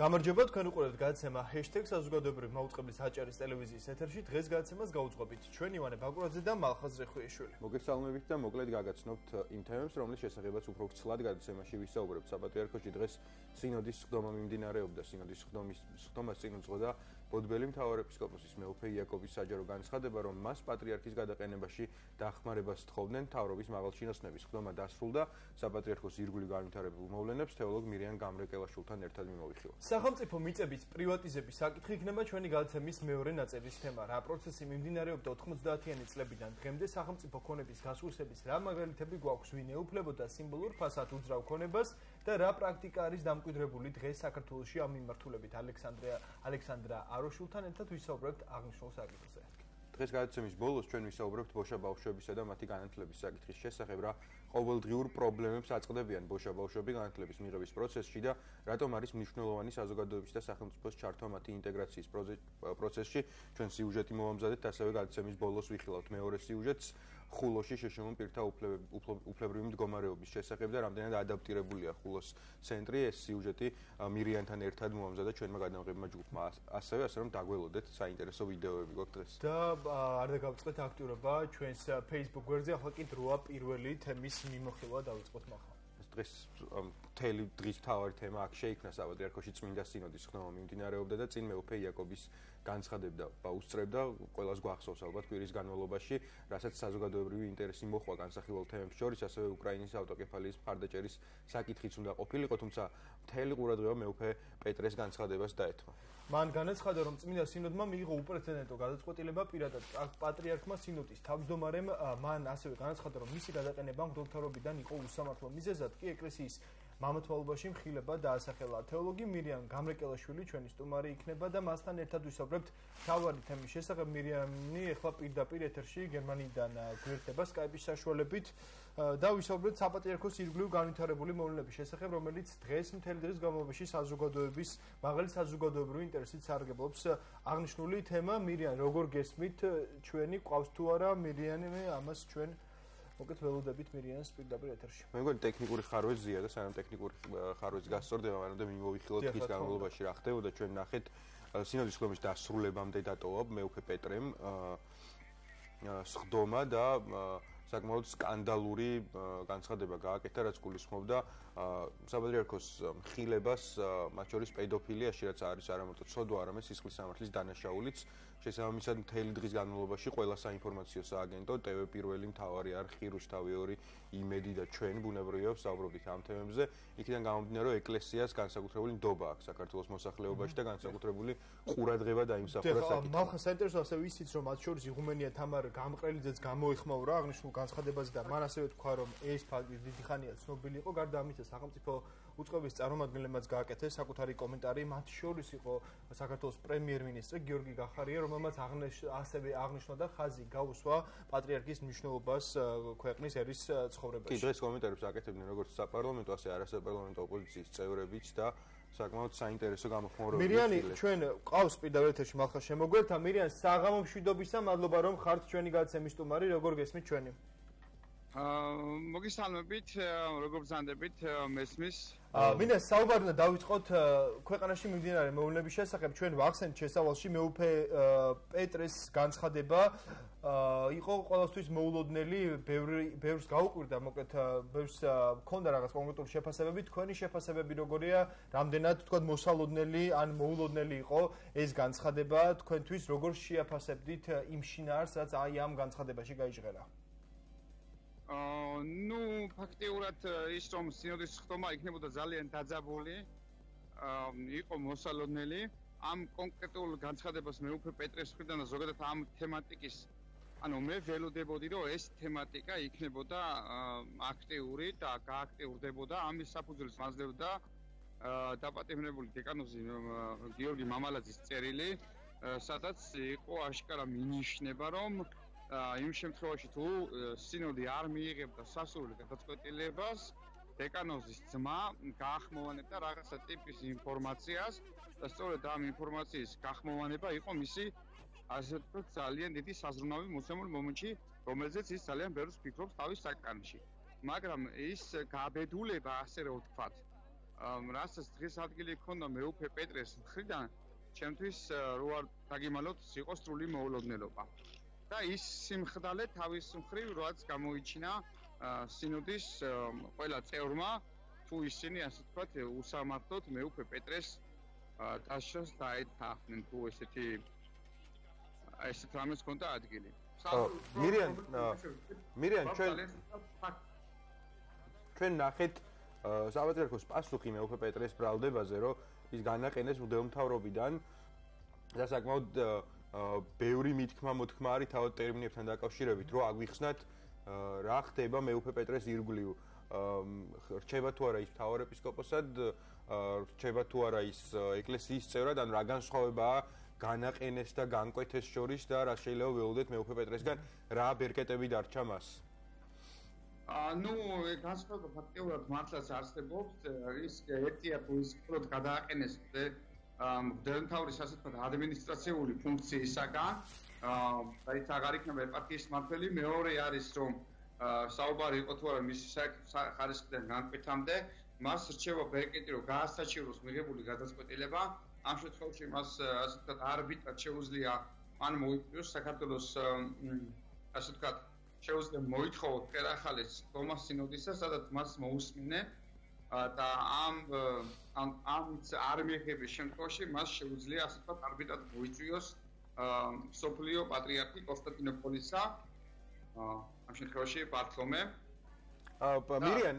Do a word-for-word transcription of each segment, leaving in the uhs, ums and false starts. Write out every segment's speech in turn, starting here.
გამარჯობა, თქვენ უყურებთ გადაცემა ჰეშტეგ საზოგადოებრივი მაუწყებლის აჭარის ტელევიზიის ეთერში. დღეს გადაცემას გაუძღობთ ჩვენ ივანე ბაკურაძე და მალხაზ რეხვიშვილი. მოგესალმებით და მოკლედ გაგაცნობთ იმ თემებს, რომლის შესახებაც უფრო ვრცლად გადაცემაში ვისაუბრებთ. საპატრიარქოში დღეს სინოდის სხდომა მიმდინარეობდა. სინოდის სხდომის სხდომას წინ უძღვოდა ბოდბელი მთავარეპისკოპოსის მეუფე იაკობის საჯარო განცხადება, რომ მას პატრიარქის გადაყენებაში დახმარებას თხოვდნენ მთავრობის მაღალჩინოსნები. სხდომა დასრულდა საპატრიარქოს ირგვლივ განვითარებულ მოვლენებს თეოლოგ მირიან გამრეკელაშვილთან ერთად მიმოვიხილავთ. სახელმწიფო მიწების პრივატიზების საკითხი იქნება ჩვენი გადაცემის მეორე ნაწილის თემა. რა პროცესი მიმდინარეობდა ოთხმოცდაათიანი წლებიდან დღემდე სახელმწიფო ქონების გასულსების რა მაგალითები გვაქვს, ვინ ეუფლებოდა სიმბოლურ ფასად უძრავ ქონებას და რა პრაქტიკა არის დამკვიდრებული დღეს საქართველოში ამ მიმართულებით. ალექსანდრია ალექსანდრა აროშულთან ერთად ვისაუბრებთ აღნიშნულ საკითხზე. დღეს გადაცემის ბოლოს ჩვენ ვისაუბრებთ ბოშა ბავშვებისა და მათი განათლების საკითხის შესახებ, რა ყოველდღიურ პრობლემებს აწყდებიან ბოშა ბავშვები განათლების მიღების პროცესში და რატომ არის მნიშვნელოვანი საზოგადოების და სახელმწიფოს ჩართვა მათი ინტეგრაციის პროცესში. ჩვენ სიუჟეტი მოვამზადეთ, ასევე გადაცემის ბოლოს ვიხილავთ მეორე სიუჟეტს ხულოში შეშმო პირთა უფლებრივი მდგომარეობის შესახებ და რამდენად ადაპტირებულია ხულოს ცენტრი. ეს სიუჟეტი მირიანთან ერთად მოვამზადა ჩვენმა გადამღებმა ჯგუფმა. ასევე ასე რომ დაგველოდეთ საინტერესო ვიდეოები გვაქვს დღეს. და არ დაგავწყეთ აქტიურობა ჩვენს Facebook გვერდზე, ახლა კი დროა პირველი თემის მიმოხილვა დავიწყოთ מחლა. დღეს მთელი დღის მთავარი თემა აქ შეიქმნა საპატრიარქოში წმინდა სინოდის სხდომა მიმდინარეობდა და წინ მეუფე იაკობის განცხადებდა უსწრებდა ყველას გვახსოვს ალბათ კვირის განმავლობაში, რასაც საზოგადოებრივი ინტერესი მოხვა განსახილველ თემებს შორის, ასევე უკრაინის ავტოკეფალიის მხარდაჭერის საკითხიც უნდა ყოფილიყო, თუმცა მთელი ყურადღება მეუფე პეტრეს განცხადებას დაეთმო. მან განაცხადა, რომ წმინდა სინოდმა მიიღო უპრეცედენტო გადაწყვეტილება პირადად პატრიარქმა სინოდის თავმჯდომარემ. მან ასევე განაცხადა, რომ მისი გადაყენება მღვდელმთავრობიდან იყო უსამართლო მიზეზად კი ეკლესიის მამათვალობაში მხილება დაასახელა. თეოლოგი მირიან გამრეკელაშვილი ჩვენი სტუმარი იქნება და მასთან ერთად ვისაუბრებთ მთავარი თემის შესახებ. მირიანი ახლა პირდაპირ ეთერში გერმანიიდან გვერდება სკაიპის საშუალებით და ვისაუბრებთ საპატრიარქოს ირგვლივ განვითარებული მოვლენების შესახებ, რომელიც დღეს მთელი დღის განმავლობაში საზოგადოების მაღალი საზოგადოებრივი ინტერესით სარგებლობს. აღნიშნული თემა. მირიან, როგორ გესმით, ჩვენი ყავს თუ არა? მირიანი, ამას ჩვენ მოკეთ ველოდებით მირიანს პირდაპირ ეთერში. მე მგონი ტექნიკური ხარვეზია და სანამ ტექნიკური ხარვეზი გასწორდება, მანამდე მიმოვიხილოთ ის განმავლობაში რა ხდებოდა. ჩვენ ნახეთ სინოდის სხდომის დასრულებამდე დატოვა მეუფე პეტრემ სხდომა და საკმაოდ სკანდალური განცხადება გააკეთა, რაც გულისხმობდა საპატრიარქოს მხილებას, მათ შორის პედოფილიაში, რაც არის არამარტო ცოდვა, არამედ სისხლის სამართლის დანაშაულიც. შესაბამისად, მთელი დღის განმავლობაში ყველა საინფორმაციო სააგენტო, ტევ პირველი, მთავარი არხი, რუსთავი ორი, იმედი და ჩვენ ბუნებრივია ვსაუბრობთ ამ თემებზე. იქიდან გამომდინარე, რომ ეკლესიას განსაკუთრებული ნდობა აქვს საქართველოს მოსახლეობაში და განსაკუთრებული ყურადღება დაიმსახურა საკითხს. მალხა საინტერესო ასევე ისიც, რომ მათ შორის იღუმენია თამარ გამყრელიძეც გამოეხმაურა აღნიშნულ განცხადებაზე და მან ასევე თქვა, რომ ეს ფაქტი დიდი ხანია ცნობილი იყო. გარდა ამისა, სახელმწიფო უწყების წარმომადგენლებმაც გააკეთეს საკუთარი კომენტარი. მათ შორის იყო საქართველოს პრემიერ-მინისტრი გიორგი გახარია, რომელმაც ასევე აღნიშნა და ხაზი გაუსვა პატრიარქის მნიშვნელობას ქვეყნის ერის ცხოვრებაში. კი, დღეს კომენტარებს აკეთებდნენ როგორც საპარლამენტო, ასე არასაპარლამენტო ოპოზიციის წევრებიც და საკმაოდ საინტერესო გამოხმაურებები. მირიანი, ჩვენ ყავს პირდაპირ ეთერში მალხა შემოგვერთა. მირიან, საღამო მშვიდობისა, მადლობა რომ ხართ ჩვენი გადაცემის სტუმარი. როგორ გესმით ჩვენი? აა მოგესალმებით, როგორ ბრძანდებით მესმის. მინდა საუბარი და დავიწყოთ ქვეყანაში მიმდინარე მოვლენების შესახებ. ჩვენ ვახსენთ შესავალში მეუფე პეტრეს განცხადება იყო ყოველთვის მოულოდნელი, ბევრს გაუკვირდა, მოკლედ ბევრს მქონდა რაღაც კონკრეტული შეფასებები. თქვენი შეფასებები როგორია? რამდენად თქვა მოსალოდნელი ან მოულოდნელი იყო ეს განცხადება? თქვენთვის როგორ შეაფასებდით იმ შინაარსს, რაც აი ამ განცხადებაში გაიჟღერა? აა ნუ ფაქტიურად ის რომ სინოდის სხდომა იქნებოდა ძალიან დაძაბული, აა იყო მოსალოდნელი. ამ კონკრეტულ განცხადებას მეუფე პეტრეს მხრიდან და ზოგადად ამ თემატიკის, ანუ მე ველოდებოდი, რომ ეს თემატიკა იქნებოდა აქტიური და გააქტიურდებოდა. ამის საფუძველს მაძლევდა დაპატიმრებული დეკანოზი გიორგი მამალაძის წერილი, სადაც იყო აშკარა მინიშნება, რომ იმ შემთხვევაში თუ სინოდი არ მიიღებდა სასურველ გადაწყვეტილებას, დეკანოზის ძმა გაახმოვანებდა რაღაცა ტიპის ინფორმაციას და სწორედ ამ ინფორმაციის გაახმოვანება იყო მისი ასე ვთქვათ ძალიან დიდი საზრუნავი მოცემულ მომენტში, რომელზეც ის ძალიან ბევრს ფიქრობს თავის საკანში. მაგრამ ის გაბედულება, ასე რომ ვთქვათ, რასაც დღეს ადგილი ჰქონდა მეუფე პეტრეს მხრიდან, ჩემთვის რო არ დაგიმალოთ, იყო სრული მოულოდნელობა. და ის სიმხდალე თავის მხრივ რაც გამოიჩინა სინოდის ყველა წევრმა, თუ ისინი ასე ვთქვათ, უსამართლოდ მეუფე პეტრეს დასჯას დაეთანხმნენ, თუ ესეთი ესეთ რამეს ჰქონდა ადგილი. მირიან მირიან ჩვენ ჩვენ ნახეთ საპატრიარქოს პასუხი მეუფე პეტრეს ბრალდებაზე, რომ ის განაყენეს მღვდელმთავრობიდან და საკმაოდ ბევრი მითქმა მოთქმა არის თავად ტერმინებთან დაკავშირებით, რომ აგვიხსნათ რა ხდება მეუფე პეტრეს ირგვლივ. რჩება თუ არა ის მთავარეპისკოპოსად, რჩება თუ არა ის ეკლესიის წევრად, ან რა განსხვავებაა განაყენეს და განკვეთეს შორის და რა შეიძლება ველოდეთ მეუფე პეტრესგან, რა ბერკეტები დარჩა მას? ну, განსხვავება ფაქტიურად მართლაც არსებობს, ის ერთია თუ ის უფრო გადააყენეს მღვდელმთავრის ასე ვთქვათ ადმინისტრაციული ფუნქციისაგან, აი აღარ იქნება ეპარქიის მმართველი, მეორე არის რომ საუბარი იყო თუ არა მისი ხარისხიდან განკვეთამდე, მას რჩება ბერკეტი რომ გაასაჩივროს მიღებული გადაწყვეტილება, ამ შემთხვევაში მას ასე ვთქვათ არბიტრად შეუძლია ან მოიწვიოს საქართველოს ასე ვთქვათ შეუძლია მოითხოვოთ პერახალეს თომას სინოდისა, სადაც მას მოусმინე და ამ ამ არ მიიღების შემთხვევაში მას შეუძლია ასე ვთქვათ არბიტრად მოიწვიოს სოფლიო პატრიარქი კონსტანტინოპოლისა ამ შემთხვევაში ბართლომე. მირიან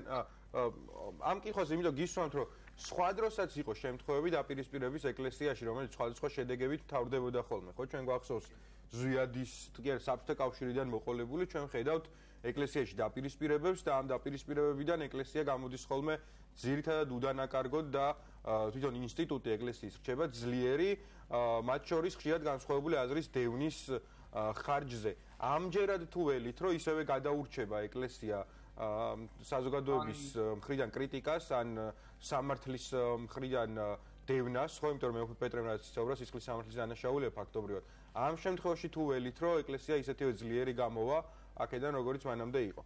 ამ კითხვას იმიტომ გისვამთ, რომ სხვა დროსაც იყო შემთხვევები დაპირისპირების ეკლესიაში, რომელიც სხვადასხვა შედეგებით თავდებოდა ხოლმე, ხო? ჩვენ გვახსოვს ზვიადის კი არა საბჭოთა კავშირიდან მოყოლებული, ჩვენ ხედავთ ეკლესიაში დაპირისპირებებს და ამ დაპირისპირებებიდან ეკლესია გამოდის ხოლმე ძირითადად უდანაკარგოდ და თვითონ ინსტიტუტი ეკლესიის რჩება ძლიერი, მათ შორის ხშირად განსხვავებული აზრის დევნის ხარჯზე. ამჯერად თუ ველით, რომ ისევე გადაურჩება ეკლესია საზოგადოების მხრიდან კრიტიკას ან სამართლის მხრიდან დევნას, ხო, იმიტომ რომ მეუფე პეტრემ რაც ისწავლა სისხლის სამართლის დანაშაულება ფაქტობრივად. ამ შემთხვევაში თუ ველით, რომ ეკლესია ისეთივე ძლიერი გამოვა აქედან როგორც მანამდე იყო.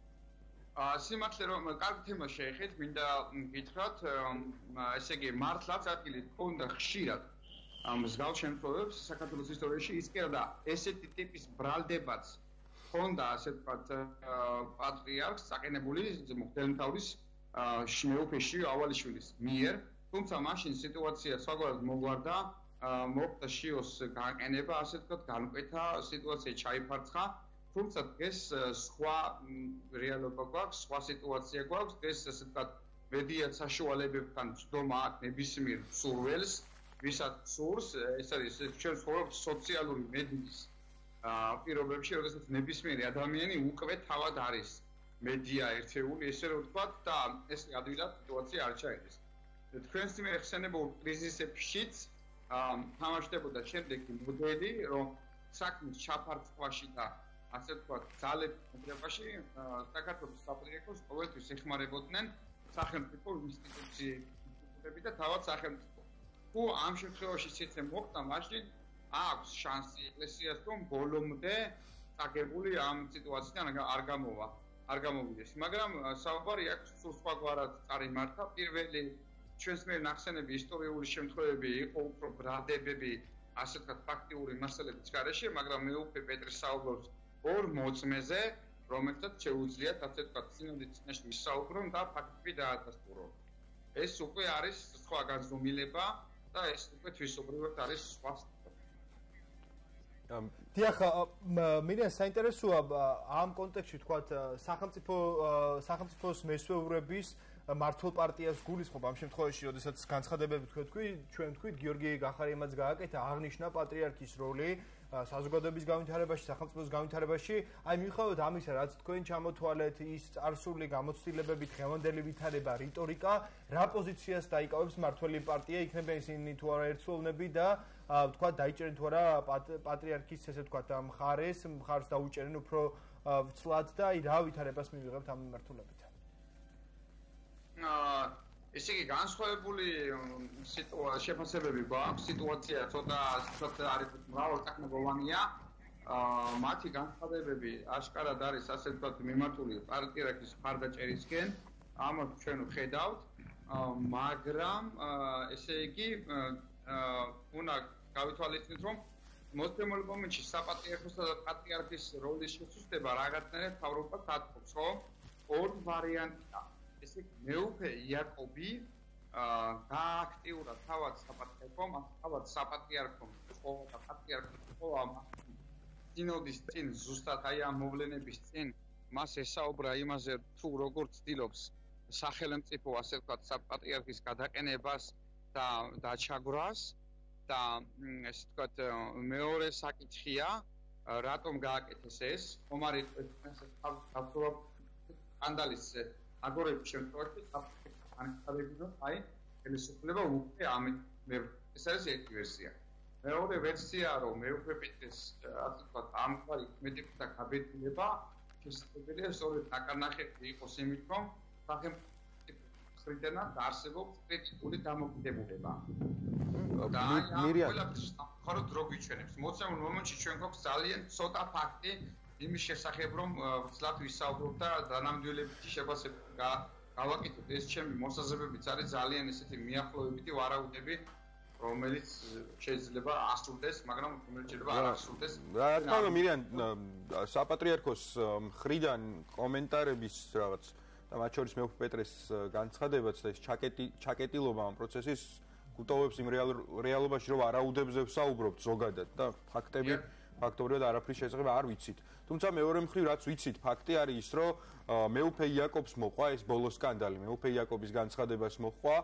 აა სიმართლე რომ კარგი თემა შეეხეთ, მინდა გითხრათ, ესე იგი მართლაც ადგილი ჰქონდა ხშირად ამ მსგავს შემთხვევებს საქართველოს ისტორიაში, ის კი არა და ესეთი ტიპის ბრალდებაც ჰქონდა ასე ვთქვათ პატრიარქს წაყენებული მღვდელმთავრის მეუფეში ავალიშვილის მიერ, თუმცა მაშინ სიტუაცია სხვაგვარად მოგვარდა, მოხდა შიოს გაყენება, ასე ვთქვათ, განკვეთა, სიტუაცია ჩაიფარცხა, თუმცა დღეს სხვა რეალობა გვაქვს, სხვა სიტუაცია გვაქვს, დღეს ასე ვთქვათ მედია საშუალებებთან ცდომა აქვს ნებისმიერ სურველს, ვისაც სურს, ეს არის ჩვენ ცხოვრობთ სოციალური მედიის პირობებში, როდესაც ნებისმიერი ადამიანი უკვე თავად არის მედია ერთეული, ესე რომ ვთქვათ, და ეს ადვილად სიტუაცია არ ჩაიდეს. თქვენს მიერ ხსენებულ კრიზისებშიც თამაშდებოდა შემდეგი მოდელი, რომ საქმის ჩაფარცხვაში და ასე ვთქვათ, ძალების მიღებაში საქართველოს საპატრიარქოს ყოველთვის ეხმარებოდნენ სახელმწიფო ინსტიტუციები და თავად სახელმწიფო. თუ ამ შემთხვევაში ცეცხლე მოხდა, მაშინ აქვს შანსი ეკლესიას, რომ ბოლომდე წაგებული ამ სიტუაციიდან არ გამოვა, არ გამოვიდეს. მაგრამ საუბარი აქვს სულ სხვაგვარად წარიმართა. პირველი ჩვენს მიერ ნახსენები ისტორიული შემთხვევები იყო უფრო ბრალდებები, ასე ვთქვათ, ფაქტიური მასალების გარეშე, მაგრამ მეუფე პეტრეს საუბრობს ორ მოწმეზე, რომელსაც შეუძლიათ, ასე ვთქვათ, სინოდის წინაშე ვისაუბრონ და ფაქტები დაადასტურონ. ეს უკვე არის სხვა განზომილება და ეს უკვე თვისობრივად არის სხვა. დიახ, მირიან საინტერესოა ამ კონტექსტში თქვათ სახელმწიფო სახელმწიფოს მესვეურების მართლ პარტიას გულისხმობ ამ შემთხვევაში, როდესაც განცხადებები თქვი, ჩვენ თქვით გიორგი გახარიამაც გააკეთა, აღნიშნა პატრიარქის როლი საზოგადოების განვითარებაში, სახელმწიფოს განვითარებაში, აი მიუხედავად ამისა, რაც თქვენ ჩამოთვალეთ, ის წარსული გამოცდილებები, დღევანდელი ვითარება, რიტორიკა, რა პოზიციას დაიკავებს მართველი პარტია, იქნებიან ისინი თუ არა ერთსულნები და ვთქვათ, დაიჭერენ თუ არა პატრიარქის, ესე ვთქვათ, მხარეს, მხარს დაუჭერენ უფრო ვცლად და აი რა ვითარებას მივიღებთ ამ მიმართულებით. ესე იგი განსხვავებული შეფასებები გვაქვს, სიტუაცია ცოტა ცოტა არის მრავალწახნაგოვანია. მათი განცხადებები აშკარად არის ასე ვთქვათ მიმართული პატრიარქის მხარდაჭერისკენ, ამას ჩვენ ვხედავთ მაგრამ ესე იგი უნდა გავითვალისწინოთ რომ მოსწრებულ მომენტში საპატრიარქოსა და პატრიარქის როლის შესუსტება რაღაცნაირად თავრობას ატყობს, ხო? ორი ვარიანტია. ესე იგი მეუფე იაკობი გააქტიურა თავად საპატრიარქომ, თავად საპატრიარქომ ხო და პატრიარქი ხო ამ სინოდის წინ ზუსტად აი ამ მოვლენების წინ მას ესაუბრა იმაზე თუ როგორ ცდილობს სახელმწიფო ასე ვთქვათ საპატრიარქის გადაყენებას და დაჩაგვრას და ესე ვთქვათ მეორე საკითხია რატომ გააკეთეს ეს ხომ არის ესე თავად სკანდალის აგორების შემთხვევაში ანკარებინო აი ხელისუფლება უკვე ამით მე ეს არის ერთი ვერსია მეორე ვერსია რომ მეუფე პეტრეს ასე ვთქვათ ამგვარი მეტიფთა გაბედულება შესაძლებელია სწორედ დაკარნახები იყოს იმით რომ სახელმწიფო მხრიდანაც არსებობს კრიტიკული დამოკიდებულება და ყველაფერს ხაროთ რო გვიჩვენებს მოცემულ მომენტში ჩვენ გვაქვს ძალიან ცოტა ფაქტი იმის შესახებ რომ ვცლად ვისაუბროთ და დანამდვილებითი შეფასება გავაკეთოთ ეს ჩემი მოსაზრებებიც არის ძალიან ესეთი მიახლოებითი ვარაუდები რომელიც შეიძლება ასრულდეს, მაგრამ რომელიც შეიძლება არ ასრულდეს. რა თქმა უნდა, მირიან საპატრიარქოს მხრიდან კომენტარების რაღაც და მათ შორის მეუფე პეტრეს განცხადებაც და ეს ჩაკეტი ჩაკეტილობა ამ პროცესის გუტოვებს იმ რეალობაში რომ არაუდებზე ვსაუბრობთ ზოგადად და ფაქტები ფაქტობრივად არაფრის შესახებ არ ვიცით. თუმცა მეორე მხრივ რაც ვიცით, ფაქტი არის ის, რომ მეუფე იაკობს მოყვა ეს ბოლო სკანდალი, მეუფე იაკობის განცხადებას მოყვა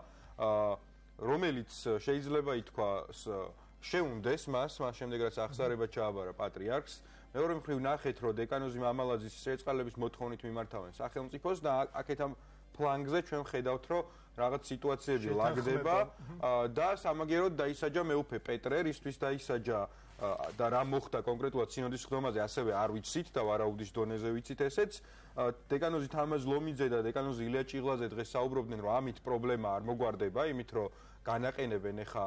რომელიც შეიძლება ითქვას შეუნდეს მას, მას შემდეგ რაც აღსარება ჩააბარა პატრიარქს. მეორე მხრივ ნახეთ, რომ დეკანოზი მამალაძის შეწყალების მოთხოვნით მიმართავენ სახელმწიფოს და აქეთ ამ ფლანგზე ჩვენ ხედავთ, რომ რაღაც სიტუაციები ლაგდება და სამაგიეროდ დაისაჯა მეუფე პეტრე, რისთვის დაისაჯა და რა მოხდა კონკრეტულად სინოდის ხდომაზე, ასევე არ ვიცით და ვარაუდის დონეზე ვიცით ესეც. დეკანოზი თამაზ ლომიძე და დეკანოზი ილია ჭიღლაძე დღეს საუბრობდნენ, რომ ამით პრობლემა არ მოგვარდება, იმით რომ განაყენებენ ახლა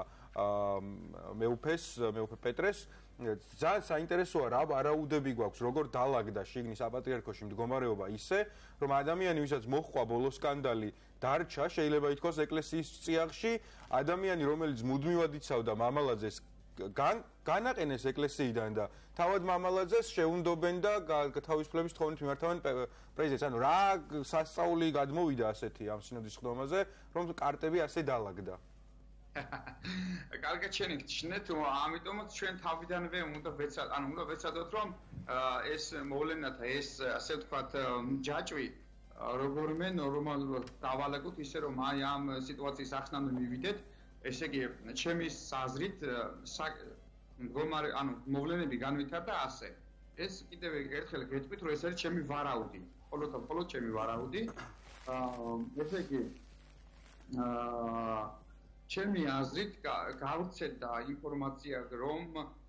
მეუფეს, მეუფე პეტრეს. ძალიან საინტერესოა რა ვარაუდები გვაქვს, როგორ დაალაგდა შიგნის საპატრიარქოში მდგომარეობა ისე, რომ ადამიანი, ვისაც მოჰყვა ბოლო სკანდალი, დარჩა, შეიძლება ითქვას ეკლესიის წიაღში, ადამიანი, რომელიც მუდმივად იცავდა მამალაძეს განაყენეს ეკლესიიდან და თავად მამალაძეს შეუნდობენ და თავისუფლების თხოვნით მიმართავენ პრეზიდენტს. ანუ რა სასწაული გადმოვიდა ასეთი ამ სინოდის ხდომაზე, რომ კარტები ასე დაალაგდა. კარგად შენი გჩნეთ, ამიტომაც ჩვენ თავიდანვე უნდა ვეცადოთ, ანუ უნდა ვეცადოთ, რომ ეს მოვლენათა ეს ასე ვთქვათ ჯაჭვი როგორმე ნორმალურად დავალაგოთ, ისე რომ აი ამ სიტუაციის ახსნამდე მივიდეთ. ესე იგი, ჩემი საზრით მდგომარე, ანუ მოვლენები განვითარდა ასე. ეს კიდევ ერთხელ გეტყვით, რომ ეს არის ჩემი ვარაუდი. მხოლოდ და მხოლოდ ჩემი ვარაუდი. ესე იგი, ჩემი აზრით გავრცელდა ინფორმაცია, რომ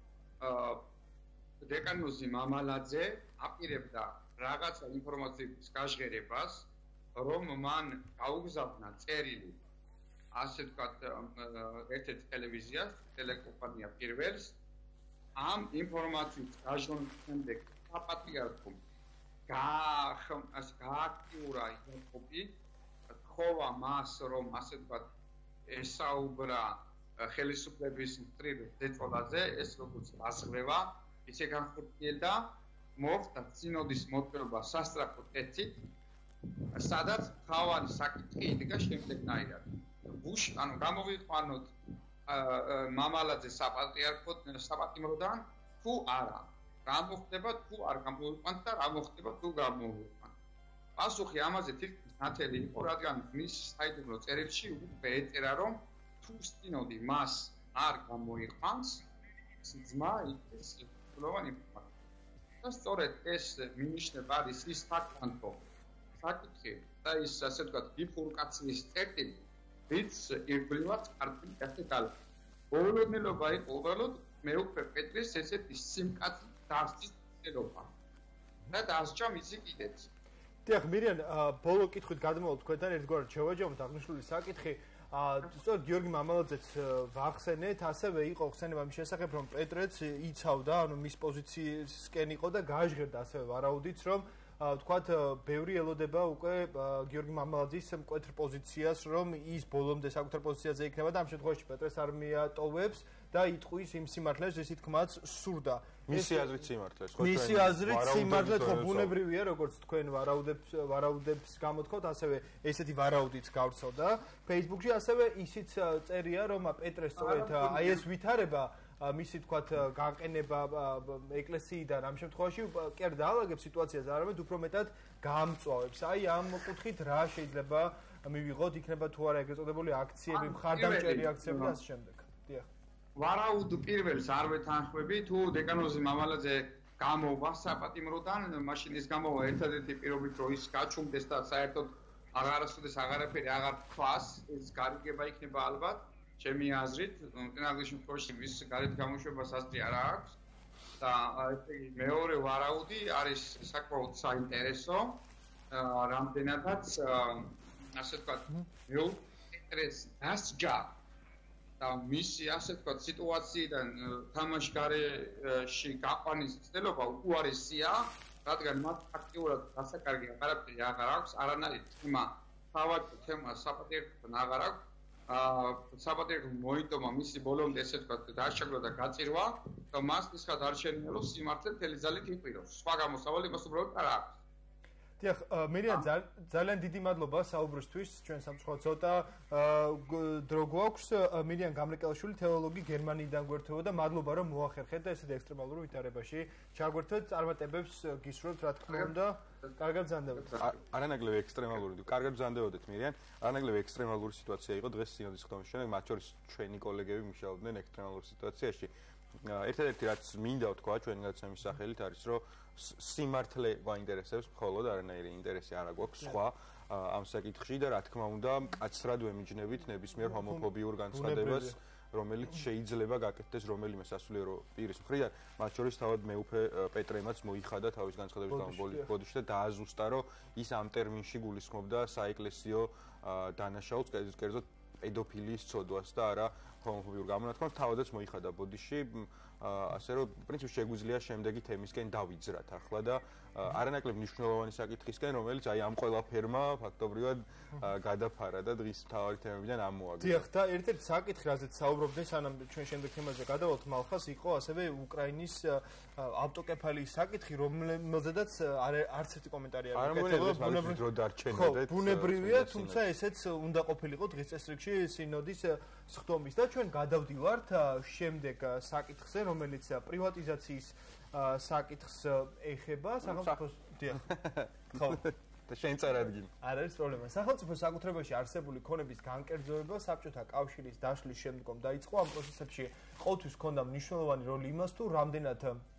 დეკანოზი მამალაძე აპირებდა რაღაცა ინფორმაციის გაჟღერებას, რომ მან გაუგზავნა წერილი ასე ვთქვათ ერთ-ერთ ტელევიზიას, ტელეკომპანია პირველს ამ ინფორმაციის გაჟღერების შემდეგ საპატრიარქომ გააქტიურა იაკობი, თხოვა მას, რომ ასე ვთქვათ ესაუბრა ხელისუფლების მტრივ ზეწოლაზე, ეს როგორც ასღება, ისე განხორციელდა, მოხდა სინოდის მოწვევა სასტრაფო კეთით, სადაც თავარი საკითხი იდგა შემდეგნაირად. ბუშ, ანუ გამოვიყვანოთ მამალაძე საპატრიარქოთ საპატიმროდან თუ არა. რა მოხდება თუ არ გამოვიყვანთ და რა მოხდება თუ გამოვიყვანთ. პასუხი ამაზე თითქმის ნათელი იყო, რადგან მის საიდუმლო წერილში უკვე ეწერა, რომ თუ სინოდი მას არ გამოიყვანს, ძმა იქნეს სრულოვანი ინფორმაცია. და სწორედ ეს მინიშნება არის ის ფაქტანტო საკითხი და ის ასე ვთქვათ ბიფურკაციის წერტილი, რის ირგვლივაც კარტი ასე გალა. ბოლოდნელობა იყო უბრალოდ მეუფე პეტრეს ესეთი სიმკაცის დასწრის ცდილობა. და დასჯა მისი კიდეც. დიახ, მირიან, ბოლო კითხვით გადმოვალთ თქვენთან ერთგვარად შევაჯამოთ აღნიშნული საკითხი. სწორედ გიორგი მამალაძეც ვახსენეთ, ასევე იყო ხსენება მის შესახებ, რომ პეტრეც იცავდა, ანუ მის პოზიციისკენ იყო და გააჟღერდა ასევე ვარაუდიც, რომ ვთქვათ, ბევრი ელოდება უკვე გიორგი მამალაძის მკვეთრ პოზიციას, რომ ის ბოლომდე საკუთარ პოზიციაზე იქნება და ამ შემთხვევაში პეტრეს არმია ტოვებს და იტყვის იმ სიმართლეს, რის თქმაც სურდა. მისი აზრით სიმართლეს, ხო? მისი აზრით სიმართლე ხო ბუნებრივია, როგორც თქვენ ვარაუდებს ვარაუდებს გამოთქვათ, ასევე ესეთი ვარაუდიც გავრცელდა Facebook-ში, ასევე ისიც წერია, რომ პეტრეს სწორედ აი ეს ვითარება მისი თქვათ გაყენება ეკლესიიდან ამ შემთხვევაში კი არ დაალაგებს სიტუაციას, არამედ უფრო მეტად გაამწვავებს. აი ამ კუთხით რა შეიძლება მივიღოთ, იქნება თუ არა ეგრეთ წოდებული აქციები, მხარდამჭერი აქციები და ასე შემდეგ. დიახ. ვარაუდ პირველს არ ვეთანხმები, თუ დეკანოზი მამალაძე გამოვა საპატიმროდან, მაშინ ის გამოვა ერთადერთი პირობით, რომ ის გაჩუმდეს და საერთოდ აღარასოდეს აღარაფერი აღარ თქვას, ეს გარიგება იქნება ალბათ. ჩემი აზრით, მტენაგლის შემთხვევაში ვის გარეთ გამოშვებას აზრი არ აქვს და ესე იგი მეორე ვარაუდი არის საკმაოდ საინტერესო, რამდენადაც ასე ვთქვათ, მეუპეტრეს დასჯა და მისი ასე ვთქვათ სიტუაციიდან თამაშგარეში გაყვანის ცდელობა უარესია, რადგან მათ აქტიურად დასაკარგი აღარაფერი აღარ აქვს, არანაირი თემა, სავაჭრო თემა საპატრიარქოსთან აღარ აქვს. საპატრიარქო მოიტომა მისი ბოლომდე ესე ვთქვათ დაშაგრვა და გაწირვა და მას ისხად არ შენიელოს სიმართლე მთელი ძალით იყიროს. სხვა გამოსავალი მას უბრალოდ არ აქვს. დიახ, მერიან ძალიან დიდი მადლობა საუბრისთვის. ჩვენ სამწუხაროდ ცოტა დრო გვაქვს. მერიან გამრეკელაშვილი თეოლოგი გერმანიიდან გვერდება და მადლობა რომ მოახერხეთ და ესეთ ექსტრემალურ ვითარებაში ჩაგვერთვეთ. წარმატებებს გისურვებთ, რა თქმა უნდა. კარგად ბრძანდებით. არანაკლები ექსტრემალური, კარგად ბრძანდებოდეთ მერიან. არანაკლები ექსტრემალური სიტუაცია იყო დღეს სინოდის ხდომის შემდეგ, მათ შორის ჩვენი კოლეგები მუშაობდნენ ექსტრემალურ სიტუაციაში. ერთადერთი რაც მინდა ვთქვა ჩვენი გადაცემის სახელით არის, რომ სიმართლე გვაინტერესებს, მხოლოდ არანაირი ინტერესი არ აქვს სხვა ამ საკითხში და რა თქმა უნდა, კაცრად ვემიჯნებით ნებისმიერ ჰომოფობიურ განცხადებას, რომელიც შეიძლება გაკეთდეს რომელიმე სასულიერო პირის მხრიდან, მათ შორის თავად მეუფე პეტრემაც მოიხადა თავის განცხადების გამო ბოდიში და დააზუსტა, რომ ის ამ ტერმინში გულისხმობდა საეკლესიო დანაშაულს, კერძოდ პედოფილიის ცოდვას და არა ჰომოფობიურ გამონათქვამს, თავადაც მოიხადა ბოდიში, ასე რომ პრინციპში შეგვიძლია შემდეგი თემისკენ დავიძრათ ახლა და არანაკლებ მნიშვნელოვანი საკითხისკენ, რომელიც აი ამ ყველაფერმა ფაქტობრივად გადაფარა და დღის მთავარი თემებიდან ამოაგდო. დიახ, და ერთ-ერთი საკითხი, რაზეც საუბრობდნენ, სანამ ჩვენ შემდეგ თემაზე გადავალთ მალხას, იყო ასევე უკრაინის ავტოკეფალიის საკითხი, რომელზედაც არც ერთი კომენტარი არ გაკეთებულა. ბუნებრივია, თუმცა ესეც უნდა ყოფილიყო დღის წესრიგში სინოდის სხდომის და ჩვენ გადავდივართ შემდეგ საკითხზე, რომელიც პრივატიზაციის საკითხს ეხება, სახელმწიფოს დიახ. ხო. და შენ წარადგინე. არ არის პრობლემა. სახელმწიფოს საკუთრებაში არსებული ქონების განკერძოება საბჭოთა კავშირის დაშლის შემდგომ დაიწყო. ამ პროცესებში ყოველთვის ჰქონდა მნიშვნელოვანი როლი იმას, თუ რამდენად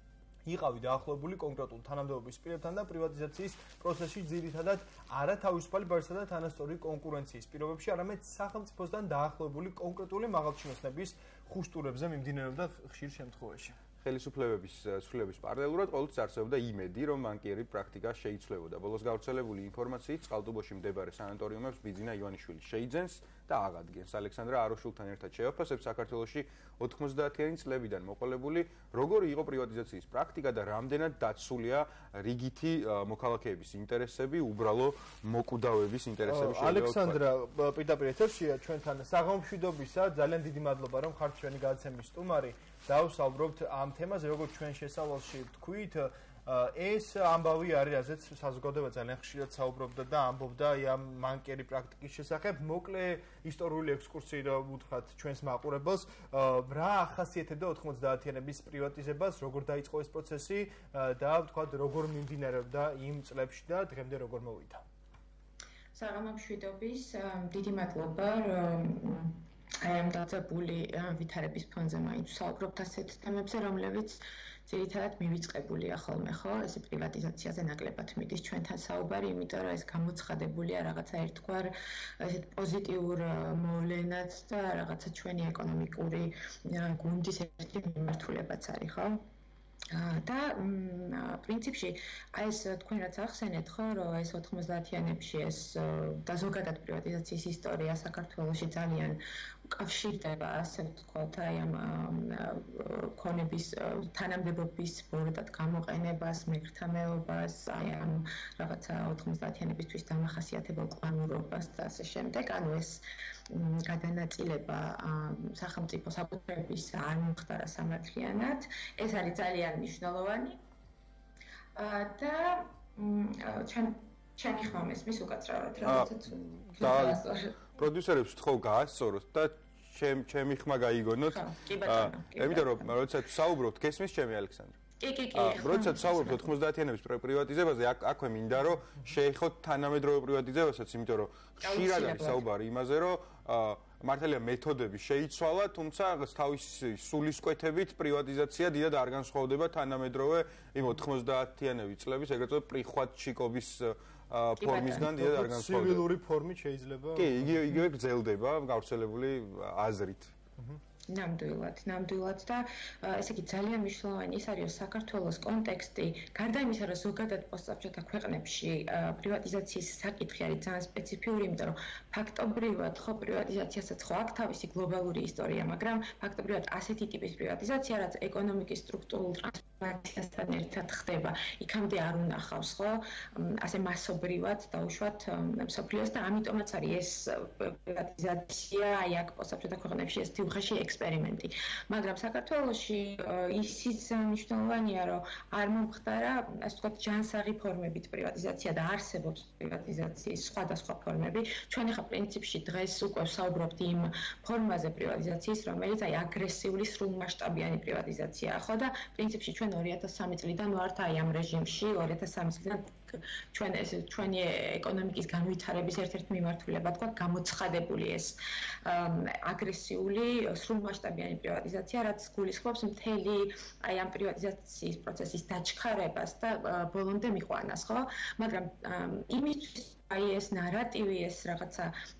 იყავი დაახლოებული კონკრეტულ თანამდებობის პირებთან და პრივატიზაციის პროცესში ძირითადად არა თავისუფალი ბარსა და თანასწორი კონკურენციის პირობებში, არამედ სახელმწიფოსთან დაახლოებული კონკრეტული მაღალჩინოსნების ხუშტურებზე მიმდინარეობდა ხშირ შემთხვევაში. ხელისუფლებების ცვლილების პარალელურად ყოველთვის არსებობდა იმედი, რომ ბანკიერი პრაქტიკა შეიცვლებოდა. ბოლოს გავრცელებული ინფორმაციით წყალტუბოში მდებარე სანატორიუმებს ბიძინა ივანიშვილი შეიძენს და აღადგენს. ალექსანდრა აროშულთან ერთად შეაფასებს საქართველოში ოთხმოცდაათიანი წლებიდან მოყოლებული, როგორი იყო პრივატიზაციის პრაქტიკა და რამდენად დაცულია რიგითი მოქალაქეების ინტერესები, უბრალო მოკვდავების ინტერესები შეიძლება. ალექსანდრა პირდაპირ ეთერშია ჩვენთან საღამომშვიდობისა, ძალიან დიდი მადლობა რომ ხართ ჩვენი გადაცემის სტუმარი. დავსაუბრობთ ამ თემაზე, როგორც ჩვენ შესავალში ვთქვით, ეს ამბავი არის, რაზეც საზოგადოება ძალიან ხშირად საუბრობდა და ამბობდა ამ ბანკიერი პრაქტიკის შესახებ. მოკლე ისტორიული ექსკურსი რა ვუთხრათ ჩვენს მაყურებელს, რა ახასიათებდა ოთხმოცდაათიანების პრივატიზებას, როგორ დაიწყო ეს პროცესი და ვთქვათ, როგორ მიმდინარეობდა იმ წლებში და დღემდე როგორ მოვიდა. საღამომშვიდობის, დიდი მადლობა, რომ აი ამ დაძაბული ვითარების ფონზე მაინც ვსაუბრობთ ასეთ თემებზე, რომლებიც ძირითადად მივიწყებულია ხოლმე, ხო? ეს პრივატიზაციაზე ნაკლებად მიდის ჩვენთან საუბარი, იმიტომ რომ ეს გამოცხადებულია რაღაცა ერთგვარ ესეთ პოზიტიურ მოვლენად და რაღაცა ჩვენი ეკონომიკური გუნდის ერთი მიმართულებაც არის, ხო? და პრინციპში აი ეს თქვენ რაც ახსენეთ ხო რომ ეს ოთხმოცდაათიანებში ეს და ზოგადად პრივატიზაციის ისტორია საქართველოში ძალიან უკავშირდება, ასე ვთქვათ, აი ამ ქონების თანამდებობის ბოროტად გამოყენებას, მეგრთამეობას, აი ამ რაღაცა ოთხმოცდაათიანებისთვის დამახასიათებელ ყვანურობას და ასე შემდეგ. ანუ ეს გადანაწილება სახელმწიფო საკუთრების არ მომხდარა სამართლიანად. ეს არის ძალიან მნიშვნელოვანი. და ჩვენ ჩემი ხმა მესმის უკაცრავად, რაღაცა და პროდიუსერებს ვთხოვ გაასწოროთ და ჩემ ჩემი ხმა გაიგონოთ. კი ბატონო. იმიტომ რომ როდესაც საუბრობთ, გესმის ჩემი ალექსანდრე? კი, კი, კი. როდესაც საუბრობთ ოთხმოცდაათიანების პრივატიზებაზე, აქვე მინდა რომ შეეხოთ თანამედროვე პრივატიზებასაც, იმიტომ რომ ხშირად არის საუბარი იმაზე, რომ მართალია მეთოდები შეიცვალა, თუმცა თავის სულისკვეთებით პრივატიზაცია დიდად არ განსხვავდება თანამედროვე იმ ოთხმოცდაათიანების წლების, ეგრეთ წოდებული პრიხვატჩიკობის ფორმისგან დიდად არ განსხვავდება. ცივილური ფორმით შეიძლება? კი, იგივე იგივე გრძელდება გავრცელებული აზრით. ნამდვილად, ნამდვილად და ესე იგი ძალიან მნიშვნელოვანი ის არის საქართველოს კონტექსტი, გარდა იმისა, რომ ზოგადად პოსტსაბჭოთა ქვეყნებში პრივატიზაციის საკითხი არის ძალიან სპეციფიური, იმიტომ რომ ფაქტობრივად ხო პრივატიზაციასაც ხო აქვს თავისი გლობალური ისტორია, მაგრამ ფაქტობრივად ასეთი ტიპის პრივატიზაცია, რაც ეკონომიკის სტრუქტურულ ტრანსფორმაციასთან ერთად ხდება, იქამდე არ უნახავს, ხო? ასე მასობრივად დაუშვათ მსოფლიოს და ამიტომაც არის ეს პრივატიზაცია, აი აქ პოსტსაბჭოთა ქვეყნებში ეს თივხაში ექსპერიმენტი. მაგრამ საქართველოში ისიც მნიშვნელოვანია, რომ არ მომხდარა, ასე ვთქვათ, ჯანსაღი ფორმებით პრივატიზაცია და არსებობს პრივატიზაციის სხვადასხვა ფორმები. ჩვენ ახლა პრინციპში დღეს უკვე ვსაუბრობთ იმ ფორმაზე პრივატიზაციის, რომელიც აი აგრესიული სრულმასშტაბიანი პრივატიზაციაა, ხო და პრინციპში ჩვენ ორი ათას სამი წლიდან ვართ აი ამ რეჟიმში, ორი ათას სამი წლიდან ჩვენ ეს ჩვენი ეკონომიკის განვითარების ერთ-ერთი მიმართულება თქვა გამოცხადებული ეს აგრესიული სრულმასშტაბიანი პრივატიზაცია, რაც გულისხმობს მთელი აი ამ პრივატიზაციის პროცესის დაჩქარებას და ბოლომდე მიყვანას, ხო? მაგრამ იმისთვის აი ეს ნარატივი, ეს რაღაცა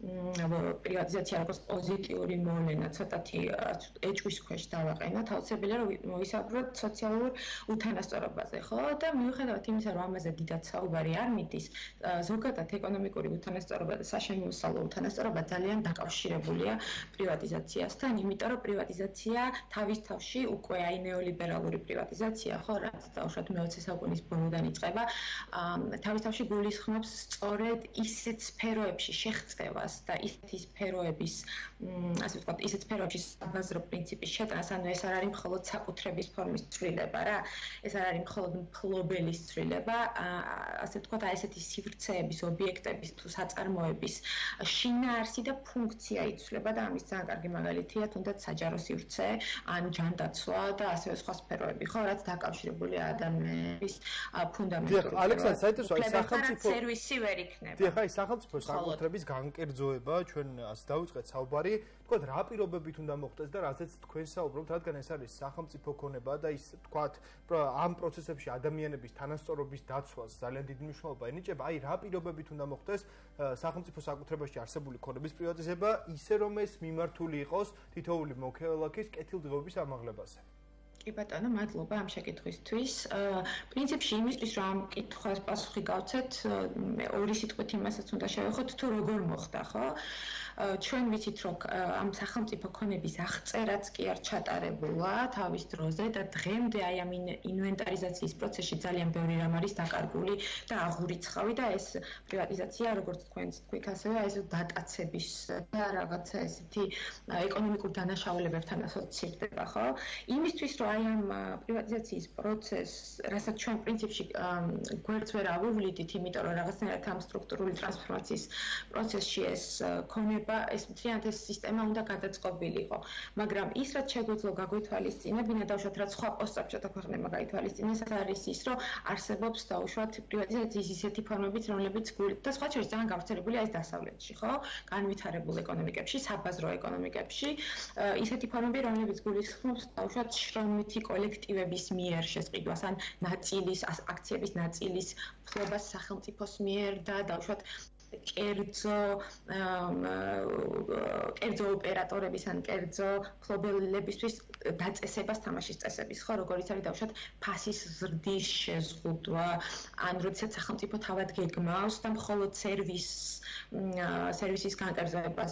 პრივატიზაცია როგორც პოზიტიური მოვლენა, ცოტათი ეჭვის ქვეშ დავაყენოთ, აუცილებელია რომ მოვისაუბროთ სოციალურ უთანასწორობაზე, ხო? და მიუხედავად იმისა, რომ ამაზე დიდად საუბარი არ მიდის, ზოგადად ეკონომიკური უთანასწორობა და საშემოსავლო უთანასწორობა ძალიან დაკავშირებულია პრივატიზაციასთან, იმიტომ რომ პრივატიზაცია თავის თავში უკვე აი ნეოლიბერალური პრივატიზაცია, ხო, რაც დაუშვათ მეოცე საუკუნის ბოლოდან იწყება, თავის თავში გულისხმობს სწორედ ისეთ სფეროებში შეღწევას და ისეთი სფეროების, ასე ვთქვათ, ისეთ სფეროებში საბაზრო პრინციპის შეტანას, ანუ ეს არ არის მხოლოდ საკუთრების ფორმის ცვლილება რა, ეს არ არის მხოლოდ მფლობელის ცვლილება, ასე ვთქვათ, აი ესეთი სივრცეების, ობიექტების თუ საწარმოების შინაარსი და ფუნქცია იცვლება და ამის ძალიან კარგი მაგალითია თუნდაც საჯარო სივრცე, ან ჯანდაცვა და ასევე სხვა სფეროები, ხო, რაც დაკავშირებულია ადამიანების ფუნდამენტური. დიახ, ალექსანდრე, საერთოდ სახელმწიფო სერვისი ვერ იქნება. დიახ, აი სახელმწიფო საკუთრების განკერძოება, ჩვენ ასე დავიწყეთ საუბარი, თქვათ რა პირობებით უნდა მოხდეს და რაზეც თქვენ საუბრობთ, რადგან ეს არის სახელმწიფო ქონება და ის თქვათ ამ პროცესებში ადამიანების თანასწორობის დაცვას ძალიან დიდი მნიშვნელობა ენიჭება, აი რა პირობებით უნდა მოხდეს სახელმწიფო საკუთრებაში არსებული ქონების პრივატიზება, ისე რომ ეს მიმართული იყოს თითოეული მოქალაქის კეთილდღეობის ამაღლებაზე. კი ბატონო, მადლობა ამ შეკითხვისთვის. პრინციპში იმისთვის, რომ ამ კითხვას პასუხი გავცეთ, ორი სიტყვით იმასაც უნდა შევეხოთ, თუ როგორ მოხდა, ხო? ჩვენ ვიცით, რომ ამ სახელმწიფო ქონების აღწერაც კი არ ჩატარებულა თავის დროზე და დღემდე აი ამ ინვენტარიზაციის პროცესში ძალიან ბევრი რამ არის დაკარგული და აღურიცხავი და ეს პრივატიზაცია, როგორც თქვენ თქვით, ასევე ეს დატაცების და რაღაცა ესეთი ეკონომიკურ დანაშაულებებთან ასოცირდება, ხო? იმისთვის, რომ აი ამ პრივატიზაციის პროცესს, რასაც ჩვენ პრინციპში გვერდს ვერ ავუვლიდით, იმიტომ რომ რაღაცნაირად ამ სტრუქტურული ტრანსფორმაციის პროცესში ეს ქონება ეს მთლიანად ეს სისტემა უნდა გადაწყობილიყო. მაგრამ ის რაც შეგვიძლია გაგვითვალისწინებინა დაუშვათ რაც სხვა პოსტსაბჭოთა ქვეყნებმა გაითვალისწინეს, არის ის, რომ არსებობს დაუშვათ პრივატიზაციის ისეთი ფორმებიც, რომლებიც და სხვა შორის ძალიან გავრცელებულია ეს დასავლეთში, ხო? განვითარებულ ეკონომიკებში, საბაზრო ეკონომიკებში, ისეთი ფორმები, რომლებიც გულისხმობს დაუშვათ შრომითი კოლექტივების მიერ შესყიდვას, ან ნაწილის, აქციების ნაწილის ფლობას სახელმწიფოს მიერ და დაუშვათ კერძო კერძო ოპერატორების ან კერძო ფლობელებისთვის დაწესებას თამაშის წესების, ხო, როგორიც არის დავუშვათ ფასის ზრდის შეზღუდვა, ან როდესაც სახელმწიფო თავად გეგმავს და მხოლოდ სერვის სერვისის განკარგებას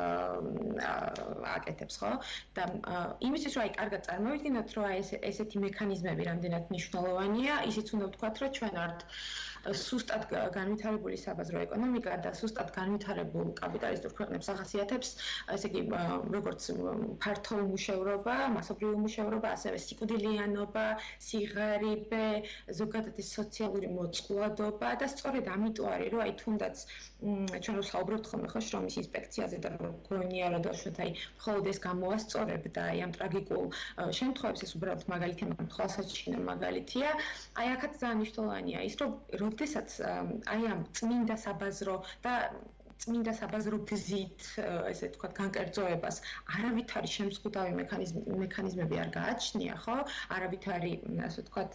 აკეთებს, ხო? და იმისთვის რომ აი კარგად წარმოვიდგინოთ, რომ აი ესეთი მექანიზმები რამდენად მნიშვნელოვანია, ისიც უნდა ვთქვათ, რომ ჩვენ ართ სუსტად განვითარებული საბაზრო ეკონომიკა და სუსტად განვითარებულ კაპიტალისტურ ქვეყნებს ახასიათებს, ესე იგი, როგორც ფართო უმუშევრობა, მასობრივი უმუშევრობა, ასევე სიკვდილიანობა, სიღარიბე, ზოგადად სოციალური მოწყვლადობა და სწორედ ამიტომ არის, რომ აი თუნდაც ჩვენ ვსაუბრობთ ხოლმე ხო შრომის ინსპექციაზე და გონია რომ დავუშვათ აი მხოლოდ ეს გამოასწორებდა აი ამ ტრაგიკულ შემთხვევებს ეს უბრალოდ მაგალითია, მაგრამ თვალსაჩინო მაგალითია. აი აქაც ძალიან მნიშვნელოვანია ის, რომ როდესაც აი ამ წმინდა საბაზრო და წმინდა საბაზრო გზით, ესე ვთქვათ, განკერძოებას არავითარი შემზღუდავი მექანიზმები არ გააჩნია, ხო? არავითარი, ასე ვთქვათ,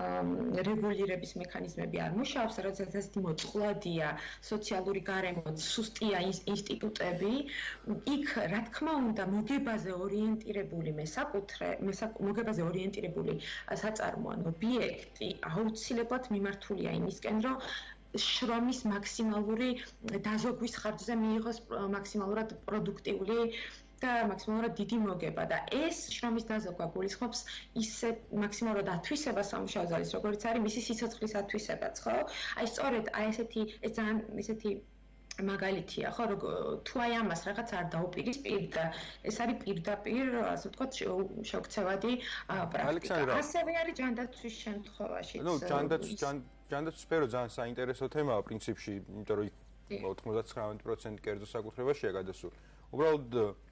რეგულირების მექანიზმები არ მუშაობს, როდესაც ესეთი მოწყვლადია სოციალური გარემო, სუსტია ინსტიტუტები, იქ, რა თქმა უნდა, მოგებაზე ორიენტირებული მესაკუთრე, მოგებაზე ორიენტირებული საწარმო ან ობიექტი აუცილებლად მიმართულია იმისკენ, რომ შრომის მაქსიმალური დაზოგვის ხარჯზე მიიღოს მაქსიმალურად პროდუქტიული და მაქსიმალურად დიდი მოგება და ეს შრომის დაზოგვა გულისხმობს ისე მაქსიმალურად ათვისებას სამუშაო ძალის, როგორც არის მისი სიცოცხლის ათვისებაც, ხო? აი სწორედ აი ესეთი ეს ძალიან ესეთი მაგალითია, ხო, თუ აი ამას რაღაც არ დაუპირისპირდა, ეს არის პირდაპირ, ასე ვთქვათ, შევქცევადი პრაქტიკა. ასევე არის ჯანდაცვის შემთხვევაში. ნუ ჯანდაცვის ჯანდაცვის სფერო ძალიან საინტერესო თემაა პრინციპში, იმიტომ რომ ოცდათხმეტ პროცენტი კერძო საკუთრებაშია გადასული. უბრალოდ